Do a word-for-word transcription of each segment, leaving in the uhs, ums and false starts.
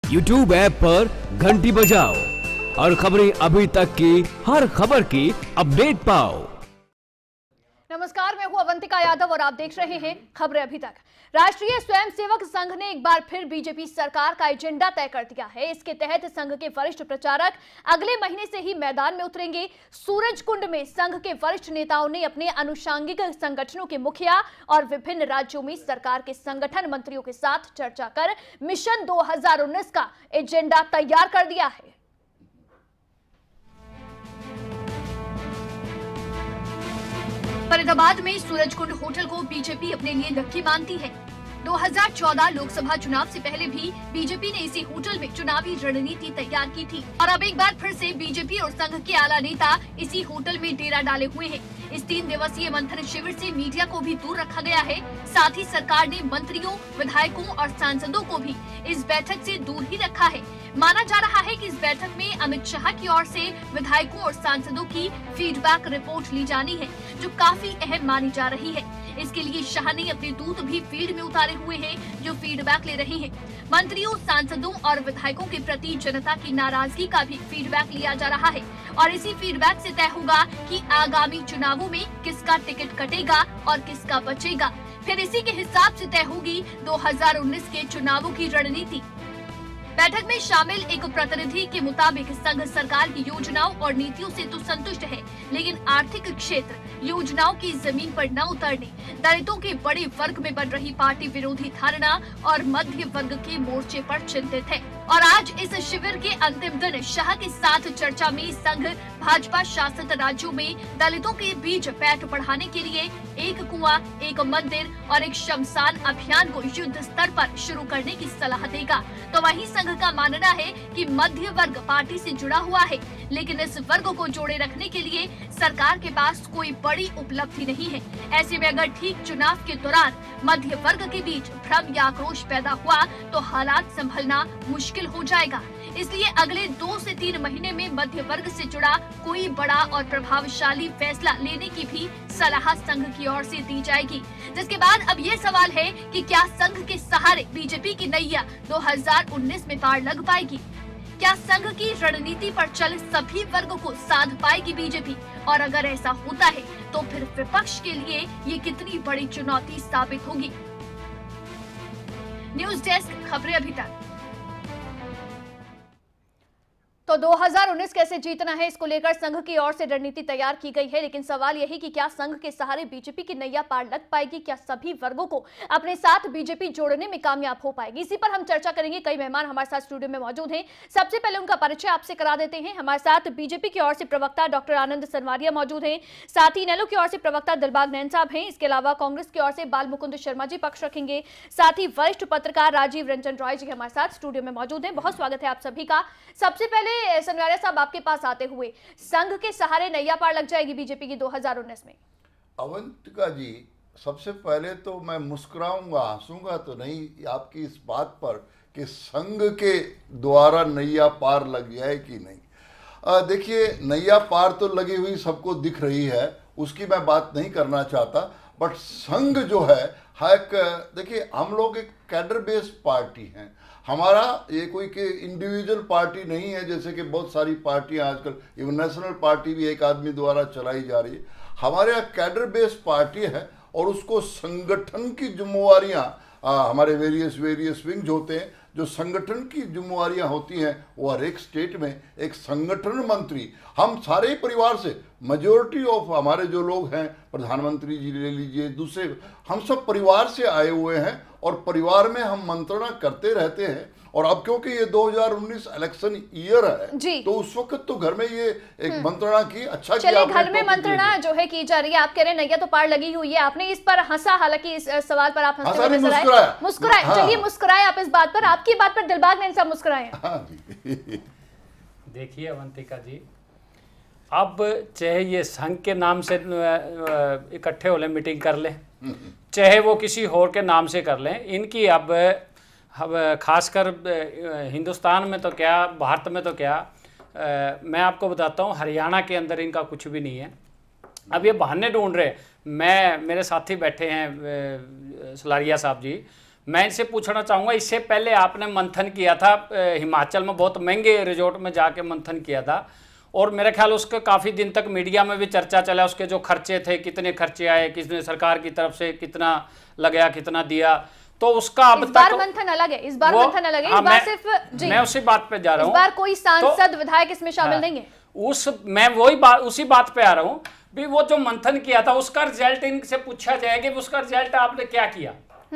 YouTube app पर घंटी बजाओ और खबरें अभी तक की हर खबर की अपडेट पाओ। नमस्कार, मैं हूं अवंतिका यादव और आप देख रहे हैं खबरें अभी तक। राष्ट्रीय स्वयंसेवक संघ ने एक बार फिर बीजेपी सरकार का एजेंडा तय कर दिया है। इसके तहत संघ के वरिष्ठ प्रचारक अगले महीने से ही मैदान में उतरेंगे। सूरजकुंड में संघ के वरिष्ठ नेताओं ने अपने अनुषंगिक संगठनों के मुखिया और विभिन्न राज्यों में सरकार के संगठन मंत्रियों के साथ चर्चा कर मिशन दो हज़ार उन्नीस का एजेंडा तैयार कर दिया है। फरीदाबाद में सूरजकुंड होटल को बीजेपी अपने लिए लक्की मानती है। दो हज़ार चौदह लोकसभा चुनाव से पहले भी बीजेपी ने इसी होटल में चुनावी रणनीति तैयार की थी और अब एक बार फिर से बीजेपी और संघ के आला नेता इसी होटल में डेरा डाले हुए हैं। इस तीन दिवसीय मंथन शिविर से मीडिया को भी दूर रखा गया है। साथ ही सरकार ने मंत्रियों, विधायकों और सांसदों को भी इस बैठक से दूर ही रखा है। माना जा रहा है कि इस बैठक में अमित शाह की ओर से विधायकों और सांसदों की फीडबैक रिपोर्ट ली जानी है, जो काफी अहम मानी जा रही है। इसके लिए शाह ने अपने दूत भी फील्ड में उतारे हुए हैं, जो फीडबैक ले रहे हैं। मंत्रियों, सांसदों और विधायकों के प्रति जनता की नाराजगी का भी फीडबैक लिया जा रहा है और इसी फीडबैक से तय होगा कि आगामी चुनावों में किसका टिकट कटेगा और किसका बचेगा। फिर इसी के हिसाब से तय होगी दो हज़ार उन्नीस के चुनावों की रणनीति। बैठक में शामिल एक प्रतिनिधि के मुताबिक संघ सरकार की योजनाओं और नीतियों से तो संतुष्ट है, लेकिन आर्थिक क्षेत्र योजनाओं की जमीन पर न उतरने, दलितों के बड़े वर्ग में बन रही पार्टी विरोधी धारणा और मध्य वर्ग के मोर्चे पर चिंतित है। और आज इस शिविर के अंतिम दिन शाह के साथ चर्चा में संघ भाजपा शासित राज्यों में दलितों के बीच पैठ बढ़ाने के लिए एक कुआं, एक मंदिर और एक शमशान अभियान को युद्ध स्तर पर शुरू करने की सलाह देगा। तो वहीं संघ का मानना है कि मध्य वर्ग पार्टी से जुड़ा हुआ है, लेकिन इस वर्ग को जोड़े रखने के लिए सरकार के पास कोई बड़ी उपलब्धि नहीं है। ऐसे में अगर ठीक चुनाव के दौरान मध्य वर्ग के बीच भ्रम या आक्रोश पैदा हुआ तो हालात संभलना मुश्किल हो जाएगा। इसलिए अगले दो से तीन महीने में मध्य वर्ग से जुड़ा कोई बड़ा और प्रभावशाली फैसला लेने की भी सलाह संघ की ओर से दी जाएगी। जिसके बाद अब ये सवाल है कि क्या संघ के सहारे बीजेपी की नैया दो हज़ार उन्नीस में पार लग पाएगी? क्या संघ की रणनीति पर चल सभी वर्गों को साध पाएगी बीजेपी? और अगर ऐसा होता है तो फिर विपक्ष के लिए ये कितनी बड़ी चुनौती साबित होगी? न्यूज डेस्क, खबरें अभी तक। तो दो हज़ार उन्नीस कैसे जीतना है, इसको लेकर संघ की ओर से रणनीति तैयार की गई है, लेकिन सवाल यही कि क्या संघ के सहारे बीजेपी की नैया पार लग पाएगी? क्या सभी वर्गों को अपने साथ बीजेपी जोड़ने में कामयाब हो पाएगी? इसी पर हम चर्चा करेंगे। कई मेहमान हमारे साथ स्टूडियो में मौजूद हैं। सबसे पहले उनका परिचय आपसे करा देते हैं। हमारे साथ बीजेपी की ओर से प्रवक्ता डॉक्टर आनंद सनवारिया मौजूद हैं। साथ ही इनेलो की ओर से प्रवक्ता दिलबाग नैन साहब हैं। इसके अलावा कांग्रेस की ओर से बाल मुकुंद शर्मा जी पक्ष रखेंगे। साथ ही वरिष्ठ पत्रकार राजीव रंजन रॉय जी हमारे साथ स्टूडियो में मौजूद हैं। बहुत स्वागत है आप सभी का। सबसे पहले सनवारिया साहब, आपके पास आते हुए, संघ के सहारे नैया पार लग जाएगी बीजेपी की दो हज़ार उन्नीस में? अवंतिका जी, सबसे पहले तो मैं मुस्कुराऊंगा, हंसूंगा तो नहीं आपकी इस बात पर कि संघ के द्वारा नैया पार लग जाए कि नहीं। देखिए, नैया पार तो लगी हुई सबको दिख रही है, उसकी मैं बात नहीं करना चाहता, बट संघ जो है एक, देखिए हम लोग एक कैडर बेस्ड पार्टी हैं। हमारा ये कोई कि इंडिविजुअल पार्टी नहीं है, जैसे कि बहुत सारी पार्टियां आजकल, इवन नेशनल पार्टी भी एक आदमी द्वारा चलाई जा रही है। हमारे यहाँ कैडर बेस्ड पार्टी है और उसको संगठन की जिम्मेवारियां, हमारे वेरियस वेरियस विंग्स होते हैं, जो संगठन की जिम्मेवारियां होती हैं वो हर एक स्टेट में एक संगठन मंत्री, हम सारे ही परिवार से, मेजोरिटी ऑफ हमारे जो लोग हैं, प्रधानमंत्री जी ले लीजिए, दूसरे, हम सब परिवार से आए हुए हैं और परिवार में हम मंत्रणा करते रहते हैं। और अब क्योंकि ये दो हज़ार उन्नीस इलेक्शन ईयर है, तो उस वक्त तो घर में ये एक मंत्रणा की, अच्छा चलिए घर में मंत्रणा जो है की जा रही है। आप कह रहे हैं नैया तो पार लगी हुई है, आपने इस पर हंसा, हालांकि इस सवाल पर आप हंसते हुए नजर आए, मुस्कुराए। हाँ। चलिए मुस्कुराए आप इस बात पर, आपकी बात पर दिलबाग नैन साहब मुस्कुराए। देखिए अवंतिका जी, अब चाहे ये संघ के नाम से इकट्ठे हो लें, मीटिंग कर लें, चाहे वो किसी और के नाम से कर लें, इनकी अब अब खासकर हिंदुस्तान में तो क्या, भारत में तो क्या, आ, मैं आपको बताता हूँ, हरियाणा के अंदर इनका कुछ भी नहीं है। अब ये बहाने ढूंढ रहे, मैं, मेरे साथी बैठे हैं सलारिया साहब जी, मैं इनसे पूछना चाहूंगा, इससे पहले आपने मंथन किया था हिमाचल में, बहुत महंगे रिजोर्ट में जाके मंथन किया था, और मेरे ख्याल उसके काफ़ी दिन तक मीडिया में भी चर्चा चला, उसके जो खर्चे थे, कितने खर्चे आए, किसने सरकार की तरफ से कितना लगाया, कितना दिया, तो उसका अब इस बार तक मंथन अलग है, इस बार वो- मंथन अलग है, हाँ, इस बार मैं- सिर्फ जी, मैं उसी बात पे जा रहा इस हूँ। बार कोई सांसद तो- विधायक इसमें शामिल हाँ, नहीं है। उस मैं वही बात उसी बात पे आ रहा हूँ भी, वो जो मंथन किया था उसका रिजल्ट इनसे पूछा जाएगा, उसका रिजल्ट आपने क्या किया?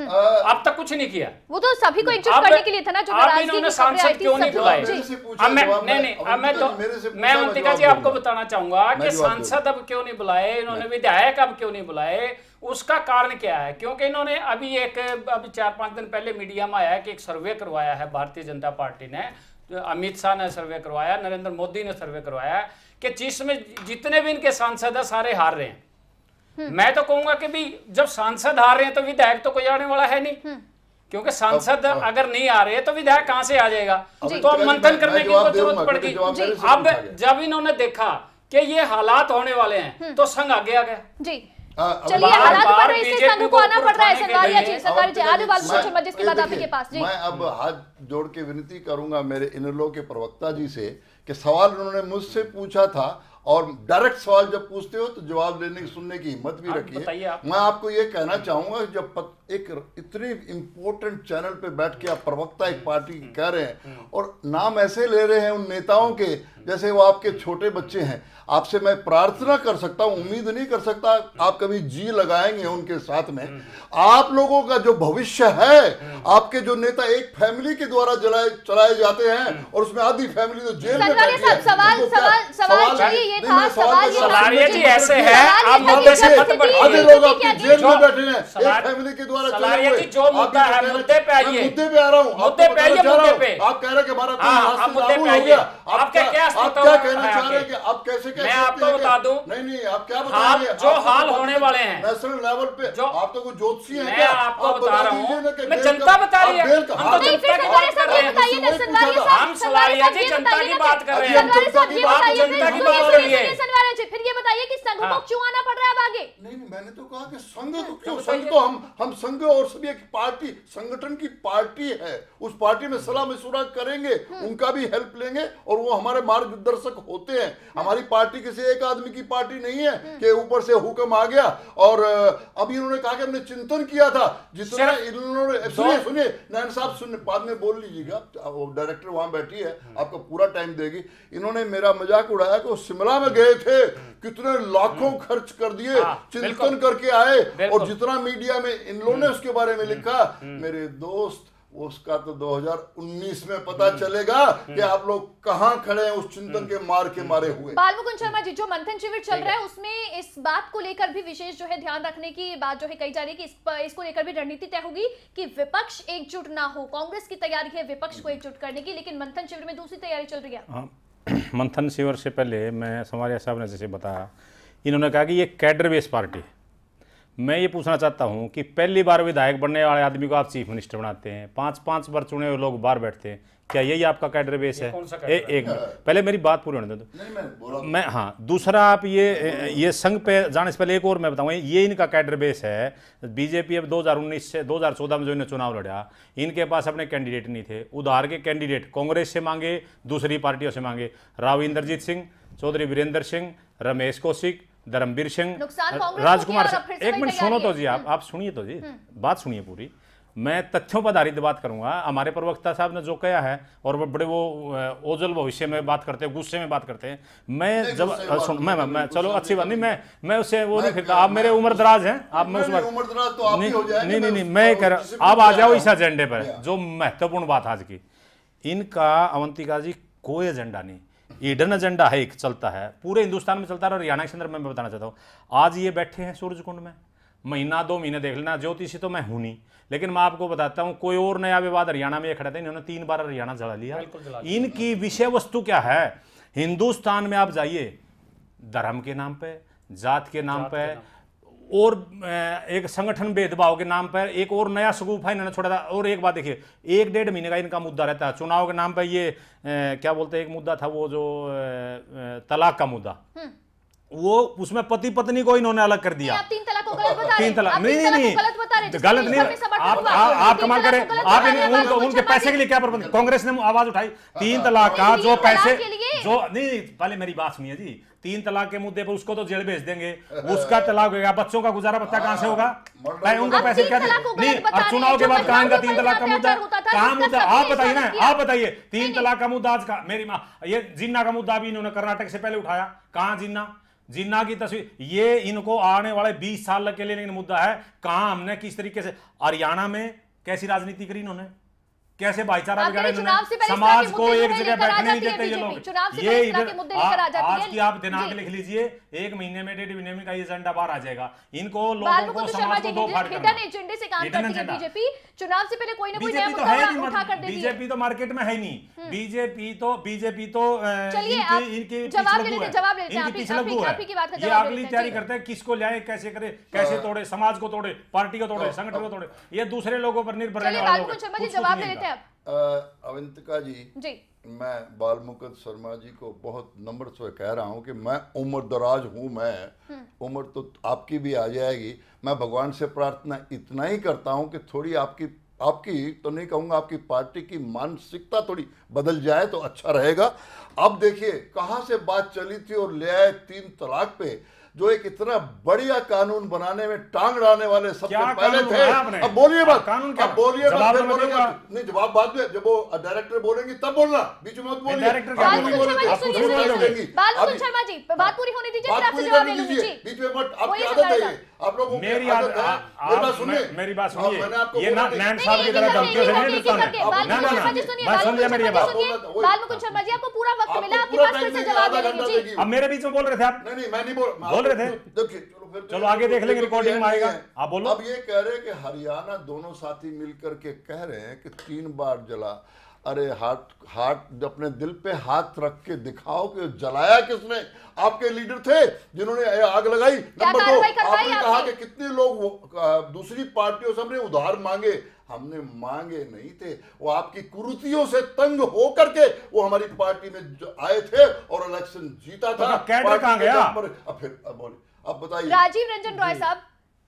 अब तक कुछ नहीं किया। वो तो सभी को एकजुट अब- करने के लिए था ना, जो अब नाराजगी इन्होंने की खबरें आई सांसद थी, क्यों नहीं सब- बुलाए? जी। मेरे से पूछा अब मैं जवाब नहीं मैं- नहीं अब अब मैं तो मेरे से पूछा, मैं मैं अवंतिका जी जवाब आपको दूंगा। बताना चाहूंगा मैं कि जवाब सांसद अब क्यों नहीं बुलाए इन्होंने, विधायक अब क्यों नहीं बुलाए, उसका कारण क्या है? क्योंकि इन्होंने अभी एक अभी चार पांच दिन पहले मीडिया में आया है कि एक सर्वे करवाया है भारतीय जनता पार्टी ने, अमित शाह ने सर्वे करवाया, नरेंद्र मोदी ने सर्वे करवाया कि जिसमें जितने भी इनके सांसद है सारे हार रहे हैं। मैं तो कहूंगा कि भी जब सांसद हार रहे हैं तो विधायक तो कोई आने वाला है नहीं, क्योंकि सांसद अब- अगर नहीं आ रहे तो विधायक कहां से आ जाएगा? जी। तो अब मैं- मंथन मैं करने की जवाब कोई दूंगा, जरूरत पड़ेगी। जवाब मेरे से अब पूछा गया। जब इन्होंने देखा कि ये हालात होने वाले हैं तो संघ आगे आ गया। जी हाँ, अब चलिए, बार- हालात बार बन रहे हैं, इससे बीजेपी संघ को को आना पड़ रहा है। उठाने के संगवारिया लिए- जी, संगवारिया जी, आगे बात मैं- सोशल जिसके बाद आपके पास जी। मैं अब हाथ जोड़ के विनती करूंगा मेरे इनलो के प्रवक्ता जी से कि सवाल उन्होंने मुझसे पूछा था, और डायरेक्ट सवाल जब पूछते हो तो जवाब देने की सुनने की हिम्मत भी हाँ, बताइए रखिए। आप। मैं आपको ये कहना चाहूंगा, जब पत, एक इतने इम्पोर्टेंट चैनल पे बैठ के आप प्रवक्ता एक पार्टी की कह रहे हैं और नाम ऐसे ले रहे हैं उन नेताओं के जैसे वो आपके छोटे बच्चे हैं, आपसे मैं प्रार्थना कर सकता हूं, उम्मीद नहीं कर सकता आप कभी जी लगाएंगे उनके साथ में। आप लोगों का जो भविष्य है, आपके जो नेता एक फैमिली के द्वारा जलाए चलाए जाते हैं और उसमें आधी फैमिली तो जेल में संगवारिया बैठी है। साहब, सवाल उनको क्या- सवाल सवाल सवाल- चाहिए ये नहीं, था, मैं सवाल ये कर था। रहा हूं। सलारिया जी जी, ऐसे जी, है, सवाल आप ये था मुद्दे कि से जब मत स्थिति- बढ़िए। आधे स्थिति लोग आपकी क्या जेल थी? में बैठे हैं सलार- एक फैमिली के द्वारा चले सलारिया हुए। जी, जो आप मुद्दा भी है, कह रहे- मुद्दे पे मैं आइए। मुद्दे पे आ रहा हूं, मुद्दे आपको पे आइए, बताना चाह रहा मुद्दे हूं। पे। आप कह रहे हैं कि हमारा हाँ, कोई आप मुद्दे नाबूद पे हो आइए। गया। आप आपका क्या आप स्थिति क्या है कहना आपके? चाह रहे हैं कि आप कैसे कह मैं सकते आपको हैं कि- बता दूं। नहीं नहीं आप क्या हाल बताएंगे? जो आप तो हाल बता होने दीजिए, वाले हैं। नेशनल लेवल पे जो- आप तो कोई ज्योतिषी हैं मैं क्या? आपको आप बता रहा दीजिए हूं। ना कि मैं बेल जनता का- बता रही आप है। बेल का- हम हाँ, तो नहीं, जनता फिर की संगवारिया बात साहब कर रहे ये हैं। बताइए ना, मुझसे संगवारिया पूछा था। साहब, हम सलारिया जी ये जनता बताइए की ना बात फिर- कर रहे हैं। संगवारिया साहब जनता ये की बात- बताइए, जनता फिर की सुनिए, बात सुनिए, करिए। सुनिए, संगवारिया जी, फिर ये बताइए कि संघ को हाँ। क्यों आना पड़ रहा है अब आगे? नहीं नहीं मैंने तो कहा कि संघ को क्यों, तो संघ बताइए। तो हम हम संघ और सभी एक पार्टी संगठन की पार्टी है, उस पार्टी में सलाह मशुरा करेंगे, उनका भी हेल्प लेंगे और वो हमारे मार्गदर्शक होते हैं। हमारी पार्टी किसी एक आदमी की पार्टी नहीं है कि ऊपर से हुक्म आ गया। और अ, अभी उन्होंने कहा कि हमने चिंतन किया था जितना सिर्फ इन्होंने, सुनिए सुनिए नयन साहब सुनिए, बाद में बोल लीजिएगा, वो डायरेक्टर वहां बैठी है आपको पूरा टाइम देगी। इन्होंने मेरा मजाक उड़ाया कि वो शिमला में गए थे, कितने लाखों खर्च कर दिए, हाँ, चिंतन बिल्कुल। करके आए, और बिल्कुल। जितना मीडिया में इन लोगों ने उसके बारे में लिखा, मेरे दोस्त उसका तो दो हज़ार उन्नीस में पता चलेगा कि आप लोग कहां खड़े हैं उस चिंतन के मार के मारे हुए। बालमुकुंद शर्मा जी, जो मंथन शिविर चल रहा है उसमें इस बात को लेकर भी विशेष जो है ध्यान रखने की बात जो है कही जा रही है कि इस, इसको लेकर भी रणनीति तय होगी कि विपक्ष एकजुट ना हो। कांग्रेस की तैयारी है विपक्ष को एकजुट करने की, लेकिन मंथन शिविर में दूसरी तैयारी चल रही है। हाँ, मंथन शिविर से पहले मैं समारिया साहब ने जैसे बताया, इन्होंने कहा कि ये कैडर बेस पार्टी है। मैं ये पूछना चाहता हूँ कि पहली बार विधायक बनने वाले आदमी को आप चीफ मिनिस्टर बनाते हैं, पांच पांच बार चुने हुए लोग बाहर बैठते हैं, क्या यही आपका कैडर बेस है? कौन सा ए, एक मिनट पहले मेरी बात पूरी होने दो। नहीं मैं बोला मैं हाँ, दूसरा आप ये ये संघ पे जाने से पहले एक और मैं बताऊंगा, ये इनका कैडर बेस है। बीजेपी अब दो हज़ार उन्नीस से दो हज़ार चौदह में जो इन्हें चुनाव लड़ा, इनके पास अपने कैंडिडेट नहीं थे। उधार के कैंडिडेट कांग्रेस से मांगे, दूसरी पार्टियों से मांगे। राव इंद्रजीत सिंह, चौधरी वीरेंद्र सिंह, रमेश कौशिक, धर्मवीर सिंह, नुकसान कांग्रेस को राजकुमार किया और अब फिर सिंह। से एक वही मिनट तैयारी सुनो तो है। जी, आप आप सुनिए तो जी, बात सुनिए पूरी। मैं तथ्यों पर आधारित बात करूंगा। हमारे प्रवक्ता साहब ने जो कहा है, और वो बड़े वो ओझल भविष्य में बात करते हैं, गुस्से में बात करते हैं। मैं नहीं, जब गुस्से में सुन बात मैं नहीं मैं करते, चलो गुस्से अच्छी बात नहीं, नहीं मैं मैं उससे वो मैं नहीं फिरता। क्या- आप मेरे मैं- उम्र दराज हैं, आप मैं उस नहीं, बात उम्र दराज तो आप ही हो जाएंगे, नहीं नहीं नहीं मैं मैं उस- कह रहा किसी हूं, अब को आ नहीं जाओ कह इस रहा। एजेंडे पर जो महत्वपूर्ण बात आज की। इनका अवंतिका जी कोई एजेंडा नहीं, ईडन एजेंडा है, एक चलता है पूरे हिंदुस्तान में चलता है। और हरियाणा के अंदर मैं बताना चाहता हूँ, आज ये बैठे हैं सूरजकुंड में, महीना दो महीने देख लेना, ज्योतिषी तो मैं हूं नहीं, लेकिन मैं आपको बताता हूं कोई और नया विवाद हरियाणा में खड़ा था, इन्होंने तीन बार हरियाणा जला लिया। इनकी विषय वस्तु क्या है? हिंदुस्तान में आप जाइए, धर्म के नाम पे, जात के नाम पे, और एक संगठन भेदभाव के नाम पर एक और नया सगुफा इन्होंने छोड़ा था। और एक बात देखिए, एक डेढ़ महीने का इनका मुद्दा रहता है चुनाव के नाम पर। ये ए, क्या बोलते हैं, एक मुद्दा था वो जो ए, तलाक का मुद्दा, वो उसमें पति पत्नी को इन्होंने अलग कर दिया। आप तीन तलाक को गलत बता रहे हैं। तीन तलाक आप नहीं तीन तलाक नहीं को गलत बता रहे हैं। गलत नहीं। आप आप कमाल करें, आप उनको उनके पैसे के लिए क्या प्रबंध, कांग्रेस ने आवाज उठाई तीन तलाक का जो पैसे जो नहीं, पहले मेरी बात सुनिए जी, तीन तलाक के मुद्दे पर उसको तो जेल भेज देंगे, उसका तलाक हो गया, बच्चों का गुजारा बच्चा कहां से होगा, उनको पैसे क्या नहीं। और चुनाव के बाद कहां का तीन तलाक का मुद्दा, कहां मुद्दा, आप बताइए ना, आप बताइए तीन तलाक का मुद्दा आज का, मेरी माँ ये जिन्ना का मुद्दा भी इन्होंने कर्नाटक से पहले उठाया, कहां जिन्ना, जिन्ना की तस्वीर, ये इनको आने वाले बीस साल के लिए मुद्दा है, कहां हमने किस तरीके से हरियाणा में कैसी राजनीति करी इन्होंने, कैसे भाईचारा बिगाड़ा इन्होंने, समाज को एक जगह बैठने नहीं देते ये लोग। ये इधर आज की आप दिनांक लिख लीजिए, एक महीने में डेढ़ महीने में का एजेंडा बाहर आ जाएगा। इनको लोगों को समाज को दो फाड़ करना, हिडन एजेंडे से काम करती है बीजेपी। चुनाव से पहले कोई ना कोई नया बीजेपी तो है मुद्दा उठा कर नहीं, देती है। बीजेपी तो मार्केट में है नहीं, बीजेपी तो बीजेपी तो चलिए इनकी आप इनकी जवाब ले लेते हैं, जवाब ले लेते हैं, इनकी आप पिछले ही- है, आप ही की बात का ये जवाब ले अगली लेते हैं, तैयारी जी। करते हैं किसको लाए, कैसे करे, कैसे तोड़े, समाज को तोड़े, पार्टी को तोड़े, संगठन को तोड़े, ये दूसरे लोगों पर निर्भर रहने चलिए वाले बालमुकुंद लोग शर्मा हैं। जी कुछ जवाब कुछ ले नहीं लेते हैं इनका। आप। अ, अवंतिका जी, जी मैं बालमुकुंद शर्मा जी को बहुत नम्र से कह रहा हूँ कि मैं उम्र दराज हूँ, मैं उम्र तो आपकी भी आ जाएगी, मैं भगवान से प्रार्थना इतना ही करता हूँ कि थोड़ी आपकी आपकी तो नहीं कहूँगा, आपकी पार्टी की मानसिकता थोड़ी बदल जाए तो अच्छा रहेगा। अब देखिए कहाँ से बात चली थी और ले आए तीन तलाक पे, जो एक इतना बढ़िया कानून बनाने में टांग डालने वाले सबसे क्या पहले कानून थे। बनाया आपने? अब बोलिए बात, कानून क्या? अब बोलिए जवाब बात, तो फिर मैं बोलेंगे। दूंगा। नहीं जवाब बाद में, जब वो डायरेक्टर बोलेंगी तब बोलना, बीच में मत बोलिए। डायरेक्टर क्या आप बोलेंगे? नहीं बोलेंगे, आप आप कुछ खुद नहीं बोल बोलोगे। देंगी। बालमुकुंद अभी- शर्मा जी बात पूरी होने दीजिए, फिर बात आपसे पूरी जवाब करने ले लूंगी। दीजिए, जी बीच में मत, वही आपकी चल आदत है रहा ये, आप लोगों की मेरी आदत आदत है। आ- मेरी बात आप सुनिए, मैं- मेरी बात हाँ, सुनिए, मैंने आपको ये बोला ना नहीं। नैन नहीं, साहब की नहीं, तरह नहीं, धमकियों से नहीं, नहीं नहीं, निपटना करके, है। बालमुकुंद ना ना शर्मा ना जी सुनिए, मैं समझ गया, बालमुकुंद मेरी ये शर्मा बात। जी सुनिए, बालमुकुंद शर्मा जी आपको पूरा वक्त आपको मिला, आपके पूरा पास फिर टाइम से देंगे, जवाब आधा ले घंटा लेंगे। जी देंगे। अब मेरे बीच में बोल रहे थे आप, नहीं नहीं मैं नहीं बोल बोल रहे थे। देखिए चलो फिर चलो आगे देख लेंगे, रिकॉर्डिंग में आएगा, आप बोलो। अब ये कह रहे हैं कि हरियाणा दोनों साथी मिलकर के कह रहे हैं कि तीन बार जला। अरे हाथ हाथ अपने दिल पे हाथ रख के दिखाओ कि जलाया किसने। आपके लीडर थे जिन्होंने आग लगाई। नंबर दो, कार्रवाई करवाई आपने कहा आपने? कि कितने लोग वो, आ, दूसरी पार्टियों से हमने उधार मांगे, हमने मांगे नहीं थे, वो आपकी कुरीतियों से तंग हो करके वो हमारी पार्टी में जो आए थे और इलेक्शन जीता था। तो कैडर पार्टी कहाँ के गया? दम पर- अब फिर अब बोलिए, अब बताइए। राजीव रंजन रॉय साहब,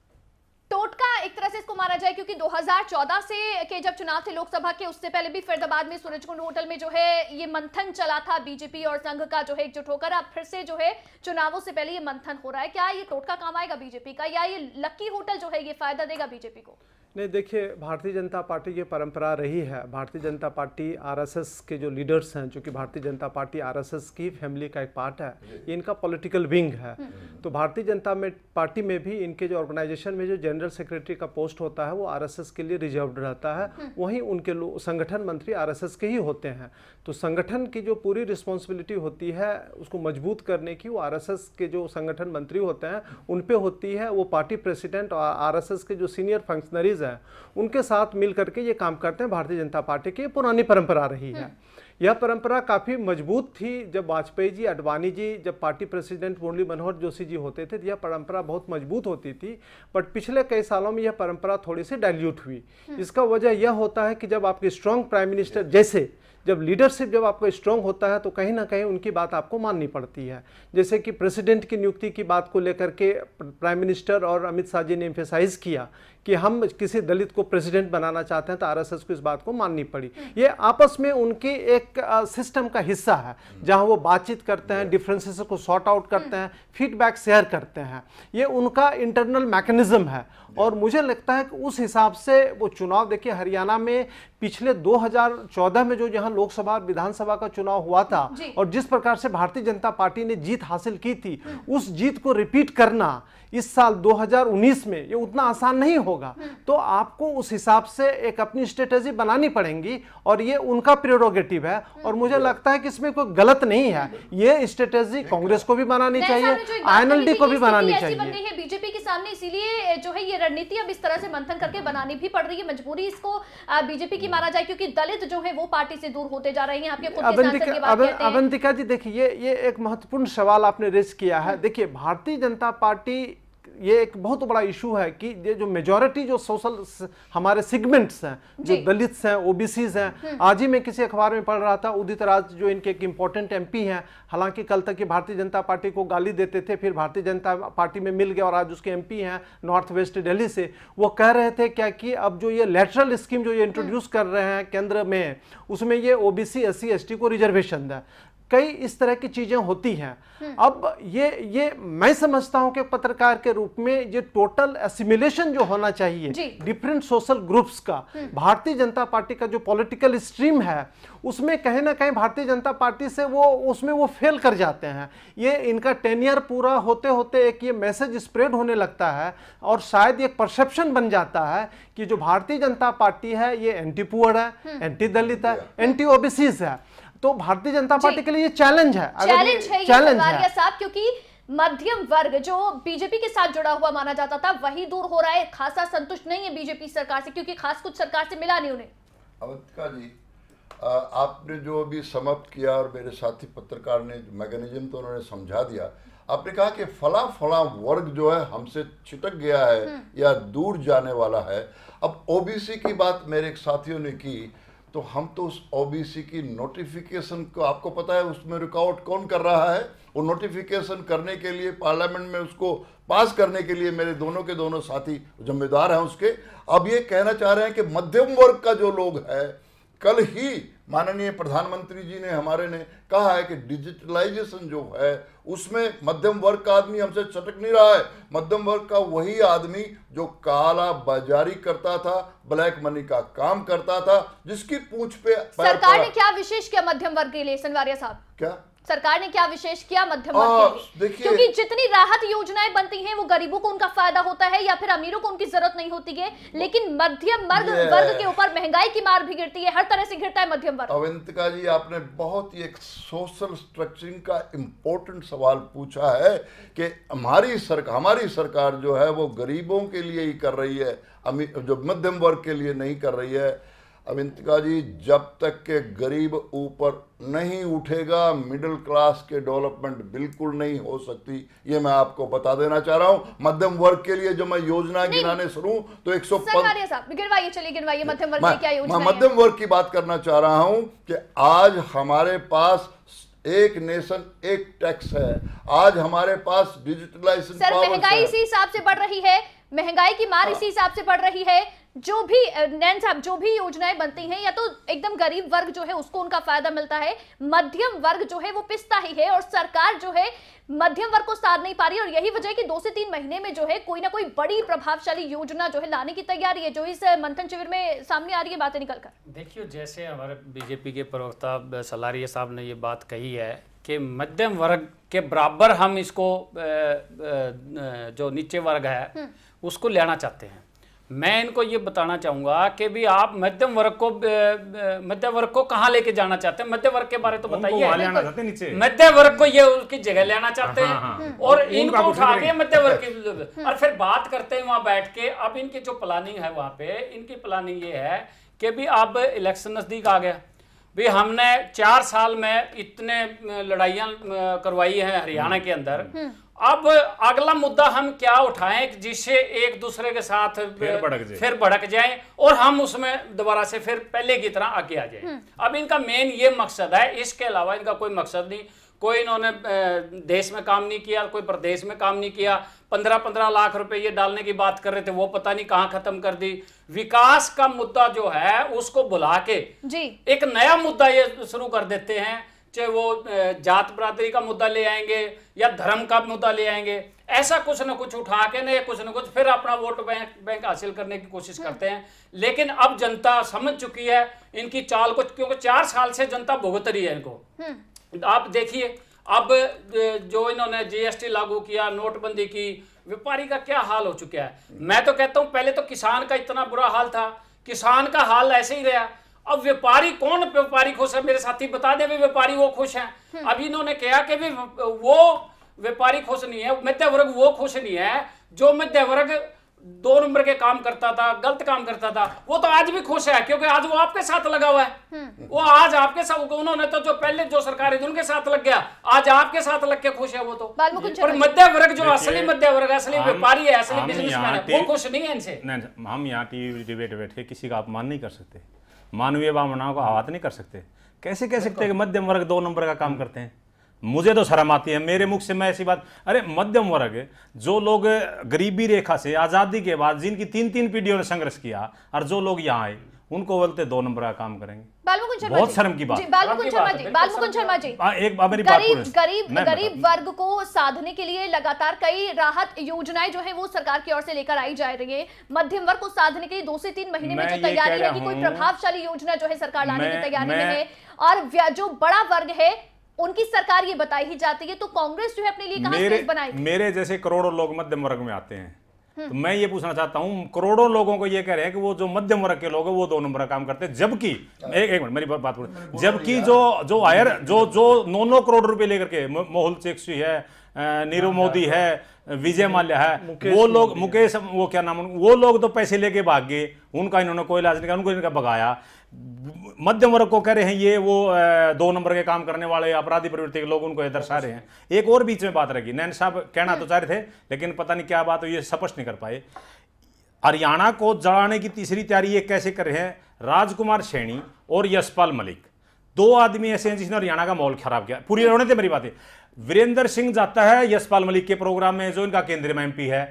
टोटका एक तरह से इसको मारा जाए क्योंकि दो हज़ार चौदह से के जब चुनाव थे लोकसभा के, उससे पहले भी फरीदाबाद में सूरजकुंड होटल में जो है ये मंथन चला था बीजेपी और संघ का जो है एकजुट होकर। अब फिर से जो है चुनावों से पहले ये मंथन हो रहा है, क्या ये टोटका काम आएगा बीजेपी का, या ये लक्की होटल जो है ये फायदा देगा बीजेपी को? नहीं, देखिए भारतीय जनता पार्टी की परंपरा रही है, भारतीय जनता पार्टी आरएसएस के जो लीडर्स हैं, जो कि भारतीय जनता पार्टी आरएसएस की फैमिली का एक पार्ट है, ये इनका पॉलिटिकल विंग है। तो भारतीय जनता में पार्टी में भी इनके जो ऑर्गेनाइजेशन में जो जनरल सेक्रेटरी का पोस्ट होता है वो आरएसएस के लिए रिजर्व्ड रहता है, वहीं उनके संगठन मंत्री आरएसएस के ही होते हैं। तो संगठन की जो पूरी रिस्पॉन्सिबिलिटी होती है उसको मजबूत करने की, वो आरएसएस के जो संगठन मंत्री होते हैं उन पे होती है। वो पार्टी प्रेसिडेंट और आरएसएस के जो सीनियर फंक्शनरीज हैं उनके साथ मिल करके ये काम करते हैं। भारतीय जनता पार्टी की पुरानी परंपरा रही है। यह परंपरा काफ़ी मजबूत थी जब वाजपेयी जी, अडवाणी जी, जब पार्टी प्रेसिडेंट मुरली मनोहर जोशी जी होते थे, यह परंपरा बहुत मजबूत होती थी। बट पिछले कई सालों में यह परंपरा थोड़ी सी डाइल्यूट हुई। इसका वजह यह होता है कि जब आपके स्ट्रॉन्ग प्राइम मिनिस्टर, जैसे जब लीडरशिप जब आपका स्ट्रांग होता है तो कहीं ना कहीं उनकी बात आपको माननी पड़ती है। जैसे कि प्रेसिडेंट की नियुक्ति की बात को लेकर के प्राइम मिनिस्टर और अमित शाह जी ने एम्फेसाइज किया कि हम किसी दलित को प्रेसिडेंट बनाना चाहते हैं, तो आरएसएस को इस बात को माननी पड़ी। ये आपस में उनके एक सिस्टम का हिस्सा है जहां वो बातचीत करते हैं, डिफरेंसेस को सॉर्ट आउट करते हैं, फीडबैक शेयर करते हैं। ये उनका इंटरनल मैकेनिज्म है और मुझे लगता है कि उस हिसाब से वो चुनाव, देखिए हरियाणा में पिछले दो हज़ार चौदह में जो जहां लोकसभा और विधानसभा का चुनाव हुआ था और जिस प्रकार से भारतीय जनता पार्टी ने जीत हासिल की थी, उस जीत को रिपीट करना इस साल दो हज़ार उन्नीस में ये उतना आसान नहीं होगा। तो आपको उस हिसाब से एक अपनी स्ट्रेटेजी बनानी पड़ेगी और ये उनका प्रेरोगेटिव है और मुझे लगता है कि इसमें कोई गलत नहीं है। ये स्ट्रेटेजी कांग्रेस को भी बनानी चाहिए, आईएनएलडी को भी बनानी चाहिए। बीजेपी के सामने, इसीलिए जो है ये रणनीति अब इस तरह से मंथन करके बनानी भी पड़ रही है, मजबूरी इसको बीजेपी की माना जाए क्योंकि दलित जो है वो पार्टी से दूर होते जा रहे हैं। आपके खुद के सांसद की बात कहते हैं। अवंतिका जी देखिए, ये ये एक महत्वपूर्ण सवाल आपने रेज किया है। देखिए भारतीय जनता पार्टी ये एक बहुत बड़ा इशू है कि ये जो मेजॉरिटी जो सोशल हमारे सेगमेंट्स हैं, जो दलित्स हैं, ओबीसीज हैं, आज ही मैं किसी अखबार में पढ़ रहा था उदित राज जो इनके एक इम्पोर्टेंट एमपी हैं, हालांकि कल तक ये भारतीय जनता पार्टी को गाली देते थे, फिर भारतीय जनता पार्टी में मिल गया और आज उसके एमपी हैं नॉर्थ वेस्ट दिल्ली से, वो कह रहे थे क्या कि अब जो ये लेटरल स्कीम जो ये इंट्रोड्यूस कर रहे हैं केंद्र में, उसमें ये ओबीसी एस सी एस टी को रिजर्वेशन है, कई इस तरह की चीजें होती हैं। अब ये ये मैं समझता हूं कि पत्रकार के रूप में ये टोटल एसिमिलेशन जो होना चाहिए डिफरेंट सोशल ग्रुप्स का, भारतीय जनता पार्टी का जो पॉलिटिकल स्ट्रीम है उसमें कहीं ना कहीं भारतीय जनता पार्टी से वो उसमें वो फेल कर जाते हैं। ये इनका टेन्योर पूरा होते होते एक ये मैसेज स्प्रेड होने लगता है और शायद एक परसेप्शन बन जाता है कि जो भारतीय जनता पार्टी है ये एंटी पुअर है, एंटी दलित है, एंटी ओबीसीज है। तो भारतीय जनता पार्टी के लिए ये चैलेंज है, चैलेंज है चैलेंज है साहब, क्योंकि मध्यम वर्ग जो बीजेपी के साथ जुड़ा हुआ माना जाता था वही दूर हो रहा है, खासा संतुष्ट नहीं है बीजेपी सरकार से, क्योंकि खास कुछ सरकार से मिला नहीं उन्हें। अवंतिका जी, आपने जो अभी समाप्त किया और मेरे साथी पत्रकार ने मैकेनिज्म तो उन्होंने समझा दिया। आपने कहा कि फला फला वर्ग जो है हमसे छिटक गया है या दूर जाने वाला है। अब ओबीसी की बात मेरे एक साथियों ने की, तो हम तो उस ओबीसी की नोटिफिकेशन को, आपको पता है उसमें रुकावट कौन कर रहा है? वो नोटिफिकेशन करने के लिए पार्लियामेंट में उसको पास करने के लिए मेरे दोनों के दोनों साथी जिम्मेदार हैं उसके। अब ये कहना चाह रहे हैं कि मध्यम वर्ग का जो लोग है, कल ही माननीय प्रधानमंत्री जी ने हमारे ने कहा है कि डिजिटलाइजेशन जो है उसमें मध्यम वर्ग का आदमी हमसे चटक नहीं रहा है। मध्यम वर्ग का वही आदमी जो काला बाजारी करता था, ब्लैक मनी का काम करता था, जिसकी पूंछ पे सरकार ने क्या विशेष किया मध्यम वर्ग के लिए संवारिया साहब? क्या सरकार ने क्या विशेष किया मध्यम वर्ग के लिए? क्योंकि जितनी राहत योजनाएं बनती हैं वो गरीबों को उनका फायदा होता है या फिर अमीरों को उनकी जरूरत नहीं होती है, लेकिन मध्यम वर्ग वर्ग के ऊपर महंगाई की मार भी गिरती है, हर तरह से गिरता है मध्यम वर्ग। अवंतिका जी, आपने बहुत ही एक सोशल स्ट्रक्चरिंग का इम्पोर्टेंट सवाल पूछा है कि हमारी सरकार हमारी सरकार जो है वो गरीबों के लिए ही कर रही है, जो मध्यम वर्ग के लिए नहीं कर रही है। अवंतिका जी, जब तक के गरीब ऊपर नहीं उठेगा, मिडिल क्लास के डेवलपमेंट बिल्कुल नहीं हो सकती। ये मैं आपको बता देना चाह रहा हूँ। मध्यम वर्ग के लिए जो मैं योजना गिनाने शुरू तो एक सौ गिनवाइए, चलिए गिनवाइए मध्यम वर्ग की क्या योजना है? मैं मध्यम वर्ग की बात करना चाह रहा हूँ कि आज हमारे पास एक नेशन एक टैक्स है, आज हमारे पास डिजिटलाइजेशन, सर महंगाई इसी हिसाब से बढ़ रही है, महंगाई की मार इसी हिसाब से बढ़ रही है। जो भी नैन साहब जो भी योजनाएं बनती हैं या तो एकदम गरीब वर्ग जो है उसको उनका फायदा मिलता है, मध्यम वर्ग जो है वो पिसता ही है, और सरकार जो है मध्यम वर्ग को साध नहीं पा रही। और यही वजह है कि दो से तीन महीने में जो है कोई ना कोई बड़ी प्रभावशाली योजना जो है लाने की तैयारी है, जो इस मंथन शिविर में सामने आ रही है बातें निकल कर। देखिए, जैसे हमारे बीजेपी के प्रवक्ता सलारिया साहब ने ये बात कही है कि मध्यम वर्ग के बराबर हम इसको जो नीचे वर्ग है उसको लेना चाहते हैं। मैं इनको ये बताना चाहूंगा कि भी आप मध्यम वर्ग को मध्य वर्ग को कहाँ लेके जाना चाहते हैं? मध्य वर्ग के बारे तो बताइए। मध्य वर्ग को ये उसकी जगह लेना चाहते हैं, हाँ, हाँ, और इनको उठा के मध्य वर्ग की और फिर बात करते हैं वहां बैठ के। अब इनकी जो प्लानिंग है वहां पे, इनकी प्लानिंग ये है कि भी अब इलेक्शन नजदीक आ गया, भी हमने चार साल में इतने लड़ाइयां करवाई हैं हरियाणा के अंदर, अब अगला मुद्दा हम क्या उठाएं जिससे एक दूसरे के साथ फिर भड़क जाए फिर भड़क जाएं और हम उसमें दोबारा से फिर पहले की तरह आगे आ जाएं। अब इनका मेन ये मकसद है, इसके अलावा इनका कोई मकसद नहीं। कोई इन्होंने देश में काम नहीं किया, कोई प्रदेश में काम नहीं किया। पंद्रह पंद्रह लाख रुपए ये डालने की बात कर रहे थे, वो पता नहीं कहाँ खत्म कर दी। विकास का मुद्दा जो है उसको भुला के जी एक नया मुद्दा ये शुरू कर देते हैं, चाहे वो जात बरादरी का मुद्दा ले आएंगे या धर्म का मुद्दा ले आएंगे। ऐसा कुछ न कुछ उठा के न कुछ न कुछ फिर अपना वोट बैंक बैंक हासिल करने की कोशिश करते हैं। लेकिन अब जनता समझ चुकी है इनकी चाल को, क्योंकि चार साल से जनता भुगत रही है इनको। आप देखिए, अब जो इन्होंने जीएसटी लागू किया, नोटबंदी की, व्यापारी का क्या हाल हो चुका है। मैं तो कहता हूं पहले तो किसान का इतना बुरा हाल था, किसान का हाल ऐसे ही रहा। अब व्यापारी कौन व्यापारी खुश है? मेरे साथी बता दे, व्यापारी वो खुश हैं। अब इन्होंने कहा कि भी वो व्यापारी खुश नहीं है, मध्य वर्ग वो खुश नहीं है जो मध्य वर्ग दो नंबर के काम करता था, गलत काम करता था, वो तो आज भी खुश है क्योंकि आज वो आपके साथ लगा हुआ है। वो आज आपके साथ, उन्होंने तो जो पहले जो सरकार है उनके साथ लग गया, आज आपके साथ लग के खुश है वो तो। पर मध्य वर्ग जो असली मध्य वर्ग, असली व्यापारी है, असली बिजनेसमैन है, वो खुश नहीं है इनसे। नहीं, हम यहाँ टीवी डिबेट बैठ के किसी का अपमान नहीं कर सकते, मानवीय भावनाओं का आहत नहीं कर सकते। कैसे कह सकते हैं कि मध्यम वर्ग दो नंबर का काम करते हैं? मुझे तो शर्म आती है मेरे मुख से मैं ऐसी बात। अरे मध्यम वर्ग जो लोग गरीबी रेखा से आज़ादी के बाद जिनकी तीन तीन पीढ़ियों ने संघर्ष किया और जो लोग यहाँ आए उनको बोलते दो नंबर का काम करेंगे। बहुत शर्म की बात। बालमुकुंद शर्मा जी, बालमुकुंद शर्मा जी, एक मेरी गरीब गरीब गरीब वर्ग को साधने के लिए लगातार कई राहत योजनाएं जो है वो सरकार की ओर से लेकर आई जा रही है। मध्यम वर्ग को साधने के लिए दो से तीन महीने में जो तैयारी है कि कोई प्रभावशाली योजना जो है सरकार लाने की तैयारी में है, और जो बड़ा वर्ग है उनकी सरकार ये बताई ही जाती है, तो कांग्रेस जो है अपने लिए कहां स्पेस बनाएगी? मेरे जैसे करोड़ों लोग मध्यम वर्ग में आते हैं, तो मैं ये पूछना चाहता हूं, करोड़ों लोगों को ये कह रहे हैं कि वो जो मध्यम वर्ग के लोग हैं वो दो नंबर का काम करते हैं, जबकि एक एक मिनट मेरी बात पूरी, जबकि जो जो आयर जो जो नौ नौ करोड़ रुपए लेकर के मोहुल चोकसी है, नीरव मोदी है, विजय माल्या है, वो लोग मुकेश वो क्या नाम, वो लोग तो पैसे लेके भाग गए, उनका इन्होंने कोई इलाज नहीं किया, उनको इनका भगाया। मध्यम वर्ग को कह रहे हैं ये वो दो नंबर के काम करने वाले अपराधी प्रवृत्ति के लोग, उनको ये दर्शा रहे हैं। एक और बीच में बात रखी, नैन साहब कहना तो चाह रहे थे लेकिन पता नहीं क्या बात हुई, ये स्पष्ट नहीं कर पाए। हरियाणा को जलाने की तीसरी तैयारी ये कैसे कर रहे हैं? राजकुमार सैनी और यशपाल मलिक, दो आदमी ऐसे हैं जिसने हरियाणा का माहौल खराब किया। पूरी होने थे मेरी बातें। वीरेंद्र सिंह जाता है यशपाल मलिक के प्रोग्राम में, जो इनका केंद्रीय में एमपी है,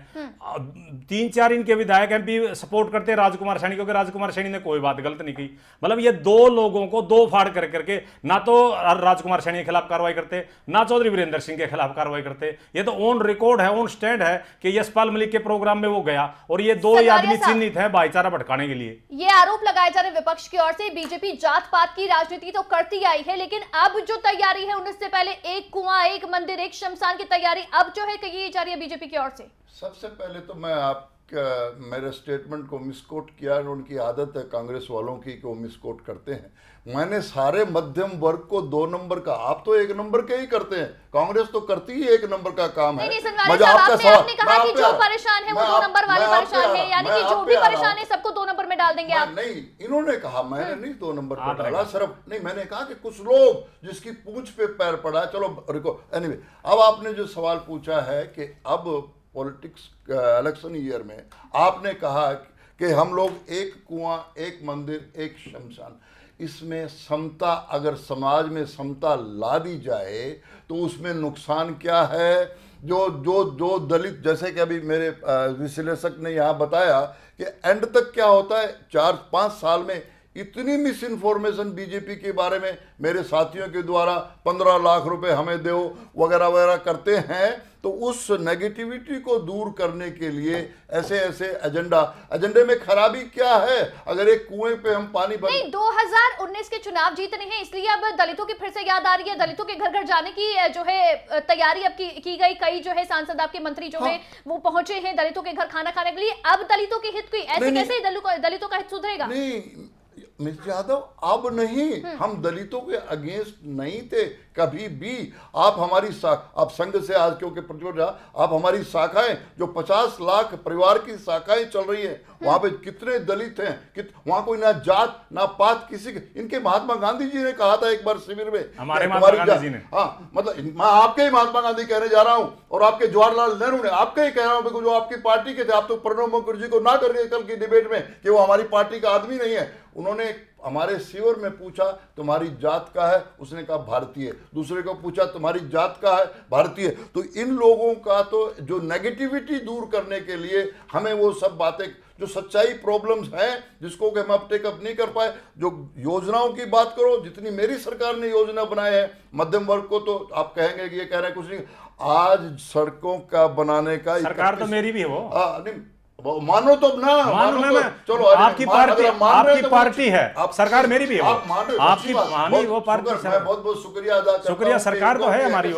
तीन चार इनके विधायक एमपी सपोर्ट करते हैं राजकुमार सैनी, क्योंकि राजकुमार सैनी ने कोई बात गलत नहीं की। मतलब ये दो लोगों को दो फाड़ कर करके ना तो राजकुमार सैनी के खिलाफ कार्रवाई करते, ना चौधरी वीरेंद्र सिंह के खिलाफ कार्रवाई करते। ये तो ऑन रिकॉर्ड है, ऑन स्टैंड है कि यशपाल मलिक के प्रोग्राम में वो गया और ये दो ही आदमी चिन्हित है भाईचारा भटकाने के लिए। ये आरोप लगाए जा रहे विपक्ष की ओर से, बीजेपी जात पात की राजनीति तो करती आई है, लेकिन अब जो तैयारी है उन्नीस से पहले एक कुआं, एक मंदिर, एक शमशान की तैयारी अब जो है की जा रही है बीजेपी की ओर से। सबसे पहले तो मैं आप मेरे स्टेटमेंट को मिसकोट किया, उनकी आदत है कांग्रेस वालों की कि वो मिसकोट करते हैं। मैंने सारे मध्यम वर्ग को दो नंबर का, आप तो एक नंबर के ही करते हैं, कांग्रेस तो करती ही एक नंबर का काम है। मजा आपका सवाल, आपने कहा कि जो परेशान है वो दो नंबर वाले परेशान है, यानी कि जो भी परेशान है सबको दो नंबर में डाल देंगे आप? नहीं, इन्होंने कहा, मैंने नहीं दो नंबर पर डाला, सिर्फ नहीं, मैंने कहा कि कुछ लोग जिसकी पूंछ पे पैर पड़ा, चलो रिको एनीवे। अब आपने जो सवाल पूछा है कि अब पॉलिटिक्स इलेक्शन ईयर में आपने कहा कि हम लोग एक कुआं, एक मंदिर, एक शमशान, इसमें समता, अगर समाज में समता ला दी जाए तो उसमें नुकसान क्या है? जो जो जो दलित, जैसे कि अभी मेरे विश्लेषक ने यहाँ बताया कि एंड तक क्या होता है, चार पाँच साल में इतनी मिस इन्फॉर्मेशन बीजेपी के बारे में मेरे साथियों के द्वारा पंद्रह लाख रुपए हमें दो वगैरह वगैरह करते हैं, तो उस नेगेटिविटी को दूर करने के लिए ऐसे ऐसे एजेंडा, एजेंडे में खराबी क्या है? अगर एक कुएं पे हम पानी बन... नहीं, दो हज़ार उन्नीस के चुनाव जीतने हैं, इसलिए अब दलितों की फिर से याद आ रही है, दलितों के घर घर जाने की जो है तैयारी अब की, की गई। कई जो है सांसद आपके मंत्री जो हाँ। है वो पहुंचे हैं दलितों के घर खाना खाने के लिए। अब दलितों के हित की ऐसे कैसे दलितों का हित सुधरेगा? नहीं मिस्टर यादव, अब नहीं, हम दलितों के अगेंस्ट नहीं थे कभी भी। आप हमारी आप संघ से आज क्योंकि प्रतिरोध, आप हमारी शाखाएं जो पचास लाख परिवार की शाखाएं चल रही हैं, वहां पे कितने दलित हैं, कित वहां कोई ना जात ना पात किसी के, इनके महात्मा गांधी जी ने कहा था एक बार शिविर में, हमारे महात्मा गांधी जी ने, हाँ मतलब मैं आपके ही महात्मा गांधी कहने जा रहा हूं और आपके जवाहरलाल नेहरू ने, आपके ही कह रहा हूं जो आपकी पार्टी के थे। आप तो प्रणब मुखर्जी को ना करके कल की डिबेट में कि वो हमारी पार्टी का आदमी नहीं है, उन्होंने हमारे शिविर में पूछा तुम्हारी जात का है, उसने कहा भारतीय। दूसरे को पूछा तुम्हारी जात का है, भारतीय। तो इन लोगों का तो जो नेगेटिविटी दूर करने के लिए हमें वो सब बातें, जो सच्चाई प्रॉब्लम्स हैं जिसको कि हम अब टेकअप नहीं कर पाए, जो योजनाओं की बात करो, जितनी मेरी सरकार ने योजना बनाए हैं मध्यम वर्ग को, तो आप कहेंगे कि ये कह रहे हैं कुछ नहीं। आज सड़कों का बनाने का सरकार तो मेरी भी है वो, आ, नहीं मानो तो ना मानो, मानो तो, चलो आपकी पार्टी आपकी तो पार्टी है, आप सरकार मेरी भी है, आप मान आपकी मानी वो पार्टी। मैं बहुत बहुत शुक्रिया अदा करता हूं, शुक्रिया, सरकार तो है हमारी, वो